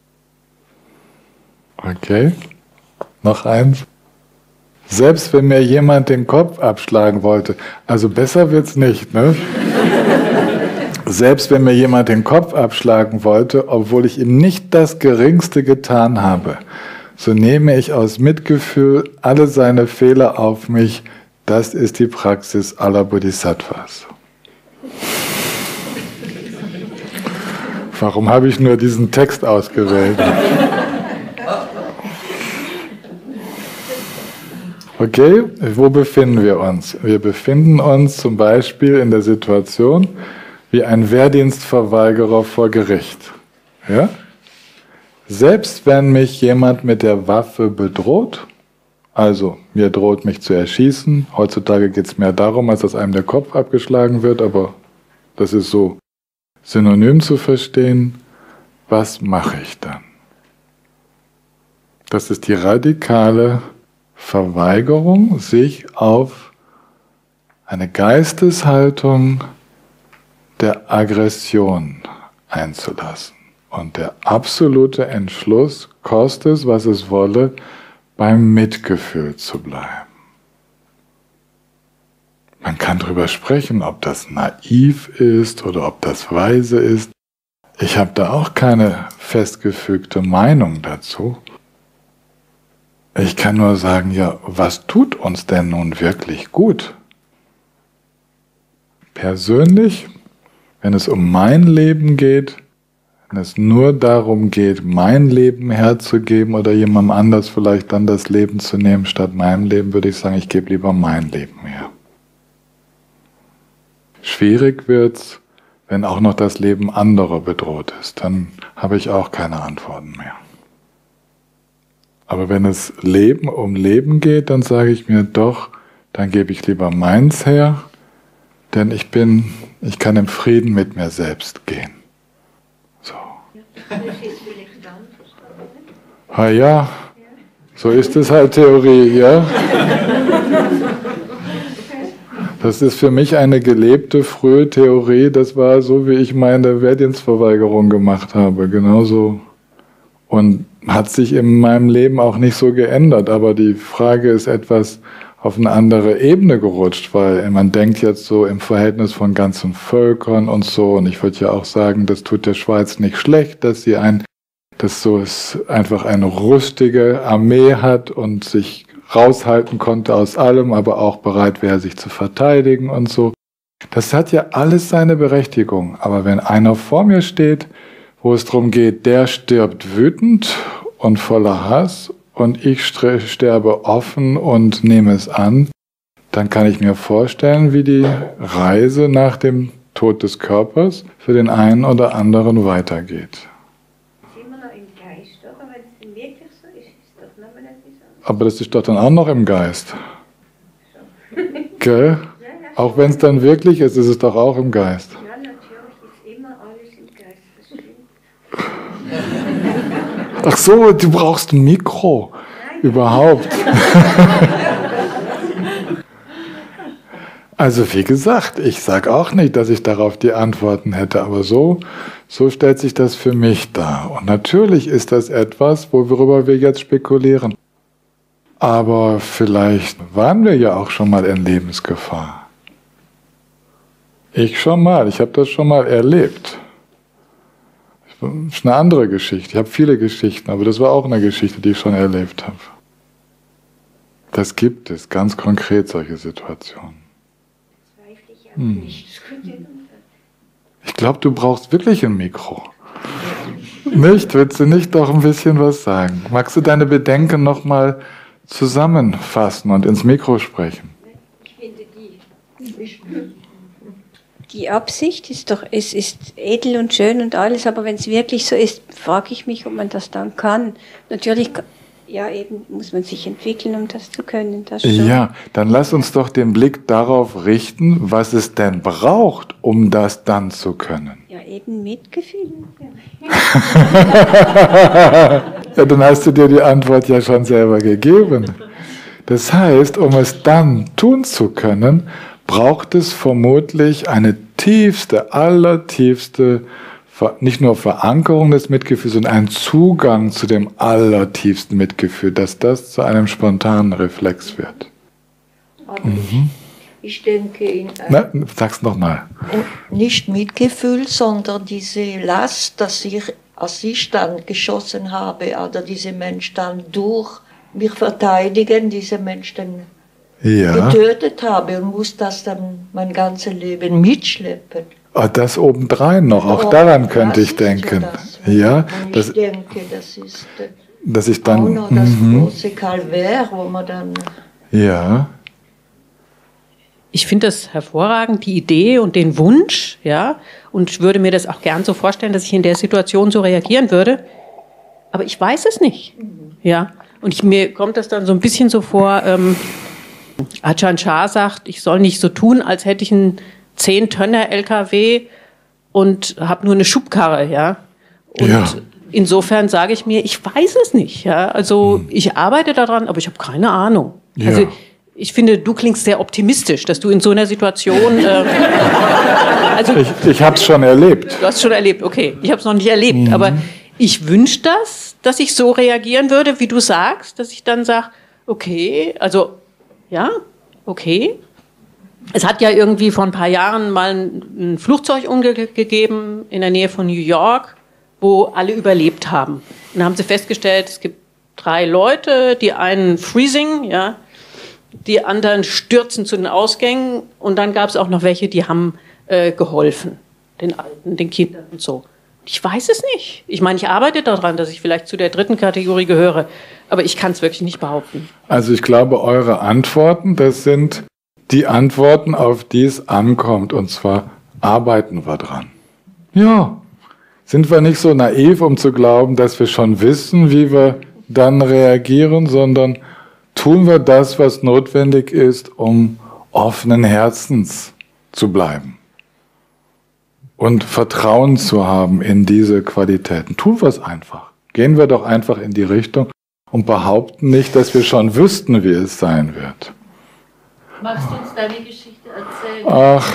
Okay, noch eins. Selbst wenn mir jemand den Kopf abschlagen wollte, also besser wird's nicht, ne? Selbst wenn mir jemand den Kopf abschlagen wollte, obwohl ich ihm nicht das Geringste getan habe, so nehme ich aus Mitgefühl alle seine Fehler auf mich. Das ist die Praxis aller Bodhisattvas. Warum habe ich nur diesen Text ausgewählt? Okay, wo befinden wir uns? Wir befinden uns zum Beispiel in der Situation wie ein Wehrdienstverweigerer vor Gericht. Ja? Selbst wenn mich jemand mit der Waffe bedroht, also mir droht mich zu erschießen, heutzutage geht es mehr darum, als dass einem der Kopf abgeschlagen wird, aber das ist so synonym zu verstehen, was mache ich dann? Das ist die radikale Verweigerung, sich auf eine Geisteshaltung der Aggression einzulassen und der absolute Entschluss, koste es, was es wolle, beim Mitgefühl zu bleiben. Man kann darüber sprechen, ob das naiv ist oder ob das weise ist. Ich habe da auch keine festgefügte Meinung dazu. Ich kann nur sagen, ja, was tut uns denn nun wirklich gut? Persönlich, wenn es um mein Leben geht, wenn es nur darum geht, mein Leben herzugeben oder jemandem anders vielleicht dann das Leben zu nehmen statt meinem Leben, würde ich sagen, ich gebe lieber mein Leben her. Schwierig wird's, wenn auch noch das Leben anderer bedroht ist. Dann habe ich auch keine Antworten mehr. Aber wenn es Leben um Leben geht, dann sage ich mir doch, dann gebe ich lieber meins her, denn ich bin, ich kann im Frieden mit mir selbst gehen. So. Ah ja, so ist es halt Theorie, ja. Das ist für mich eine gelebte, frühe Theorie. Das war so, wie ich meine Wehrdienstverweigerung gemacht habe. Genauso. Und hat sich in meinem Leben auch nicht so geändert. Aber die Frage ist etwas auf eine andere Ebene gerutscht, weil man denkt jetzt so im Verhältnis von ganzen Völkern und so. Und ich würde ja auch sagen, das tut der Schweiz nicht schlecht, dass sie ein dass so es einfach eine rüstige Armee hat und sich raushalten konnte aus allem, aber auch bereit wäre, sich zu verteidigen und so. Das hat ja alles seine Berechtigung. Aber wenn einer vor mir steht, wo es darum geht, der stirbt wütend und voller Hass und ich sterbe offen und nehme es an, dann kann ich mir vorstellen, wie die Reise nach dem Tod des Körpers für den einen oder anderen weitergeht. Aber das ist doch dann auch noch im Geist. Gell? Auch wenn es dann wirklich ist, ist es doch auch im Geist. Ja, natürlich ist immer alles im Geist, das stimmt. Ach so, du brauchst ein Mikro. Nein. Überhaupt. Also wie gesagt, ich sage auch nicht, dass ich darauf die Antworten hätte, aber so, so stellt sich das für mich dar. Und natürlich ist das etwas, worüber wir jetzt spekulieren. Aber vielleicht waren wir ja auch schon mal in Lebensgefahr. Ich schon mal, ich habe das schon mal erlebt. Das ist eine andere Geschichte. Ich habe viele Geschichten, aber das war auch eine Geschichte, die ich schon erlebt habe. Das gibt es, ganz konkret solche Situationen. Hm. Ich glaube, du brauchst wirklich ein Mikro. Nicht? Willst du nicht doch ein bisschen was sagen? Magst du deine Bedenken nochmal zusammenfassen und ins Mikro sprechen? Ich finde die, die Absicht ist doch, es ist edel und schön und alles, aber wenn es wirklich so ist, frage ich mich, ob man das dann kann. Natürlich, ja, eben muss man sich entwickeln, um das zu können. Das schon. Ja, dann lass uns doch den Blick darauf richten, was es denn braucht, um das dann zu können. Ja, eben Mitgefühl. Ja, dann hast du dir die Antwort ja schon selber gegeben. Das heißt, um es dann tun zu können, braucht es vermutlich eine tiefste, allertiefste, nicht nur Verankerung des Mitgefühls, sondern einen Zugang zu dem allertiefsten Mitgefühl, dass das zu einem spontanen Reflex wird. Aber Mhm. ich, ich denke, in, Na, sag's nochmal. nicht Mitgefühl, sondern diese Last, dass ich, als ich dann geschossen habe, oder diese Mensch dann durch mich verteidigen, diese Mensch dann Ja. getötet habe und muss das dann mein ganzes Leben mitschleppen. Oh, das obendrein noch, auch Oh, daran könnte das ich ist ja denken. das. Ja, Und ich das, denke, das ist äh, dass ich auch dann. noch das Mhm. große Calvaire, wo man dann... Ja. Ich finde das hervorragend, die Idee und den Wunsch, ja, und ich würde mir das auch gern so vorstellen, dass ich in der Situation so reagieren würde, aber ich weiß es nicht, ja, und ich, mir kommt das dann so ein bisschen so vor, ähm, Ajahn Chah sagt, ich soll nicht so tun, als hätte ich einen zehn-Tonner-L K W und habe nur eine Schubkarre, ja, und Ja. insofern sage ich mir, ich weiß es nicht, ja, also ich arbeite daran, aber ich habe keine Ahnung, Ja. also ich finde, du klingst sehr optimistisch, dass du in so einer Situation... Äh, also, Ich, ich habe es schon erlebt. du hast es schon erlebt, okay. Ich habe es noch nicht erlebt. Mhm. Aber ich wünsche das, dass ich so reagieren würde, wie du sagst, dass ich dann sage, okay, also, ja, okay. Es hat ja irgendwie vor ein paar Jahren mal ein, ein Flugzeugunglück gegeben in der Nähe von New York, wo alle überlebt haben. Und dann haben sie festgestellt, es gibt drei Leute, die einen freezing, ja, die anderen stürzen zu den Ausgängen und dann gab es auch noch welche, die haben äh, geholfen, den Alten, den Kindern und so. Ich weiß es nicht. Ich meine, ich arbeite daran, dass ich vielleicht zu der dritten Kategorie gehöre, aber ich kann es wirklich nicht behaupten. Also ich glaube, eure Antworten, das sind die Antworten, auf die es ankommt. Und zwar arbeiten wir dran. Ja, sind wir nicht so naiv, um zu glauben, dass wir schon wissen, wie wir dann reagieren, sondern tun wir das, was notwendig ist, um offenen Herzens zu bleiben und Vertrauen zu haben in diese Qualitäten. Tun wir es einfach. Gehen wir doch einfach in die Richtung und behaupten nicht, dass wir schon wüssten, wie es sein wird. Magst du uns deine Geschichte erzählen? Ach.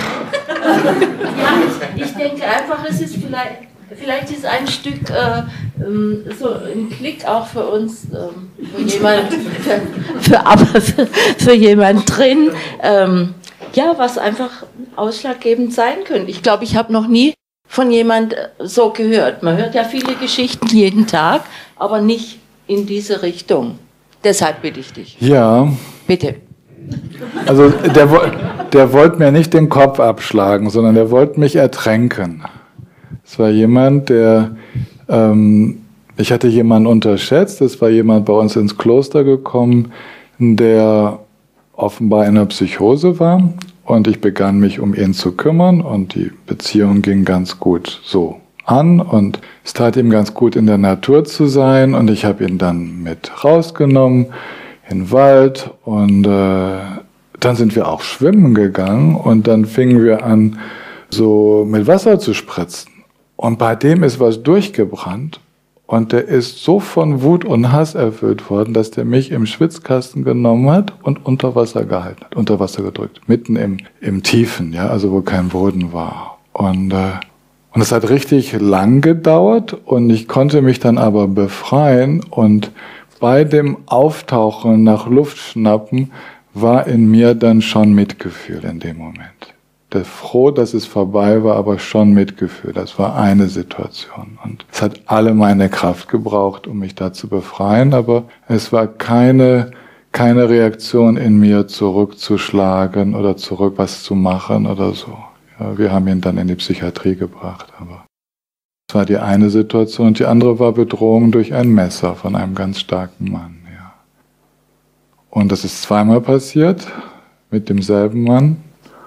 Ja, ich, ich denke einfach, es ist vielleicht, vielleicht ist ein Stück äh, so ein Klick auch für uns, ähm, für jemand, für, für, aber für, für jemand drin, ähm, ja, was einfach ausschlaggebend sein könnte. Ich glaube, ich habe noch nie von jemand so gehört. Man hört ja viele Geschichten jeden Tag, aber nicht in diese Richtung. Deshalb bitte ich dich. Ja. Bitte. Also der, der wollte mir nicht den Kopf abschlagen, sondern der wollte mich ertränken. Es war jemand, der, ähm, ich hatte jemanden unterschätzt, es war jemand bei uns ins Kloster gekommen, der offenbar in einer Psychose war und ich begann mich um ihn zu kümmern und die Beziehung ging ganz gut so an und es tat ihm ganz gut in der Natur zu sein und ich habe ihn dann mit rausgenommen in den Wald und äh, dann sind wir auch schwimmen gegangen und dann fingen wir an, so mit Wasser zu spritzen. Und bei dem ist was durchgebrannt und der ist so von Wut und Hass erfüllt worden, dass der mich im Schwitzkasten genommen hat und unter Wasser gehalten hat, unter Wasser gedrückt, mitten im, im Tiefen, ja, also wo kein Boden war. Und äh, und es hat richtig lang gedauert und ich konnte mich dann aber befreien und bei dem Auftauchen nach Luft schnappen war in mir dann schon Mitgefühl in dem Moment. Der froh, dass es vorbei war, aber schon Mitgefühl. Das war eine Situation. Und es hat alle meine Kraft gebraucht, um mich da zu befreien, aber es war keine, keine Reaktion in mir, zurückzuschlagen oder zurück was zu machen oder so. Ja, wir haben ihn dann in die Psychiatrie gebracht, aber das war die eine Situation. Und die andere war Bedrohung durch ein Messer von einem ganz starken Mann. Ja. Und das ist zweimal passiert mit demselben Mann.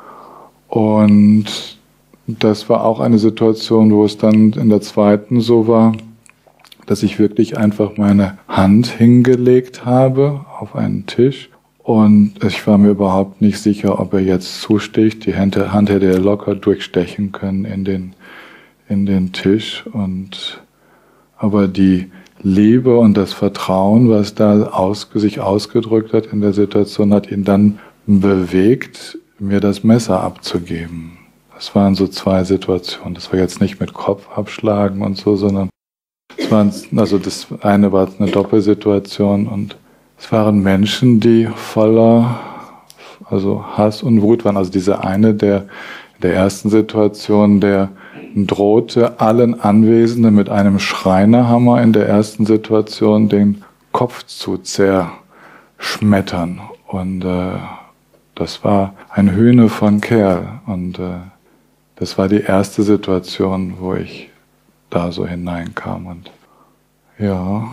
Und das war auch eine Situation, wo es dann in der zweiten so war, dass ich wirklich einfach meine Hand hingelegt habe auf einen Tisch. Und ich war mir überhaupt nicht sicher, ob er jetzt zusticht. Die Hand, Hand hätte er locker durchstechen können in den, in den Tisch. Und, aber die Liebe und das Vertrauen, was da aus, sich ausgedrückt hat in der Situation, hat ihn dann bewegt, mir das Messer abzugeben. Das waren so zwei Situationen. Das war jetzt nicht mit Kopf abschlagen und so, sondern es waren, also das eine war eine Doppelsituation und es waren Menschen, die voller also Hass und Wut waren. Also dieser eine, der in der ersten Situation, der drohte allen Anwesenden mit einem Schreinerhammer in der ersten Situation den Kopf zu zerschmettern. Und äh, das war ein Hühne von Kerl. Und äh, das war die erste Situation, wo ich da so hineinkam. Und ja...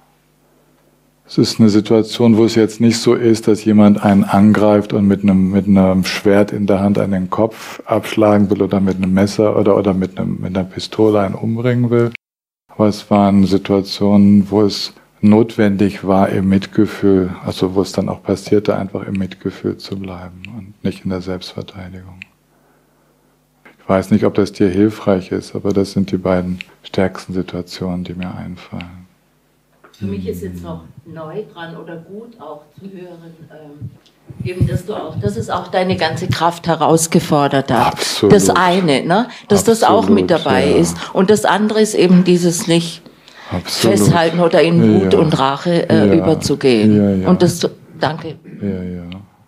Es ist eine Situation, wo es jetzt nicht so ist, dass jemand einen angreift und mit einem, mit einem Schwert in der Hand an den Kopf abschlagen will oder mit einem Messer oder, oder mit, einem, mit einer Pistole einen umbringen will. Aber es waren Situationen, wo es notwendig war, im Mitgefühl, also wo es dann auch passierte, einfach im Mitgefühl zu bleiben und nicht in der Selbstverteidigung. Ich weiß nicht, ob das dir hilfreich ist, aber das sind die beiden stärksten Situationen, die mir einfallen. Für mich ist jetzt noch neu dran oder gut auch zu hören, ähm, eben, dass du auch, dass es auch deine ganze Kraft herausgefordert hat. Absolut. Das eine, ne? Dass Absolut, das auch mit dabei ja. ist. Und das andere ist eben dieses nicht Absolut. festhalten oder in Wut ja. und Rache äh, ja. überzugehen. Ja, ja. Und das, danke. Ja, ja.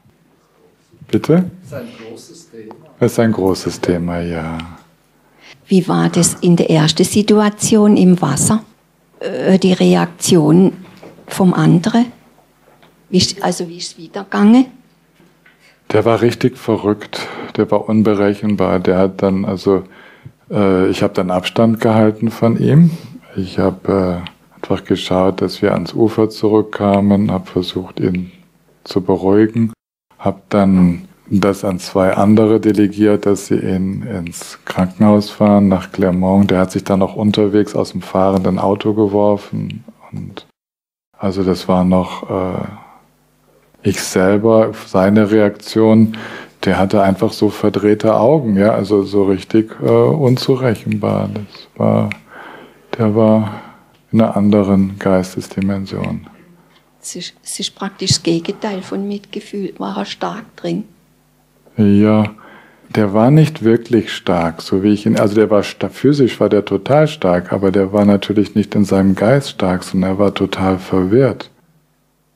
Bitte? Das ist ein großes Thema. Das ist ein großes Thema, ja. Wie war das in der ersten Situation im Wasser? Die Reaktion vom anderen? Wie ist, also wie ist es weitergegangen? Der war richtig verrückt, der war unberechenbar. Der hat dann, also, äh, ich habe dann Abstand gehalten von ihm. Ich habe äh, einfach geschaut, dass wir ans Ufer zurückkamen, habe versucht, ihn zu beruhigen, habe dann das an zwei andere delegiert, dass sie ihn ins Krankenhaus fahren, nach Clermont. Der hat sich dann auch unterwegs aus dem fahrenden Auto geworfen. Und also das war noch äh, ich selber, seine Reaktion, der hatte einfach so verdrehte Augen, ja, also so richtig äh, unzurechenbar. Das war, der war in einer anderen Geistesdimension. Es ist, es ist praktisch das Gegenteil von Mitgefühl. War er stark drin? Ja, der war nicht wirklich stark, so wie ich ihn, also der war physisch war der total stark, aber der war natürlich nicht in seinem Geist stark, sondern er war total verwirrt.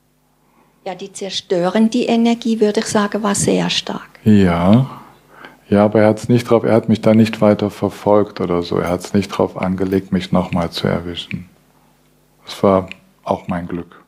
Ja, die zerstörende Energie, würde ich sagen, war sehr stark. Ja, Ja, aber er hat es nicht drauf, er hat mich da nicht weiter verfolgt oder so. Er hat es nicht drauf angelegt, mich nochmal zu erwischen. Das war auch mein Glück.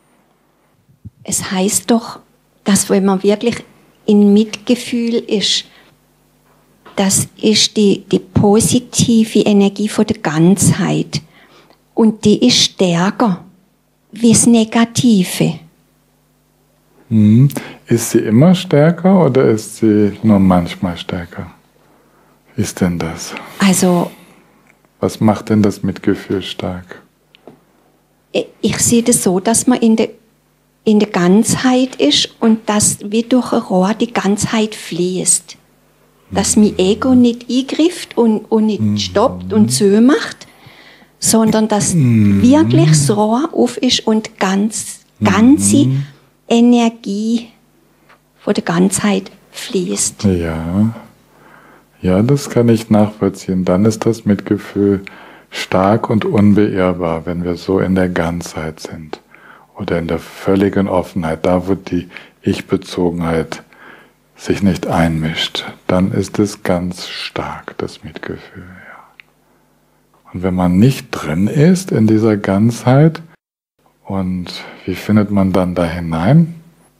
Es heißt doch, dass wenn man wirklich in Mitgefühl ist, das ist die, die positive Energie von der Ganzheit. Und die ist stärker wie das Negative. Hm. Ist sie immer stärker oder ist sie nur manchmal stärker? Wie ist denn das? Also, was macht denn das Mitgefühl stark? Ich, ich sehe das so, dass man in der, in der Ganzheit ist und dass wie durch ein Rohr die Ganzheit fließt. Dass mein Ego nicht eingrifft und, und nicht mhm. stoppt und so macht, sondern dass mhm. wirklich das Rohr auf ist und ganz, ganze mhm. Energie von der Ganzheit fließt. Ja. Ja, das kann ich nachvollziehen. Dann ist das Mitgefühl stark und unbeirrbar, wenn wir so in der Ganzheit sind. Oder in der völligen Offenheit, da wo die Ich-Bezogenheit sich nicht einmischt, dann ist es ganz stark, das Mitgefühl. Ja. Und wenn man nicht drin ist in dieser Ganzheit, und wie findet man dann da hinein?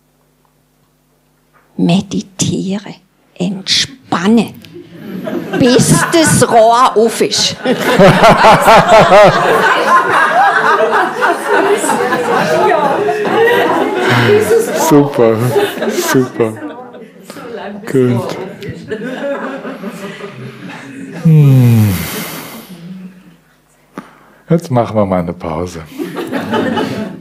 Meditiere, entspanne, bis das Rohr auf ist. Super, super. Gut. Hm. Jetzt machen wir mal eine Pause.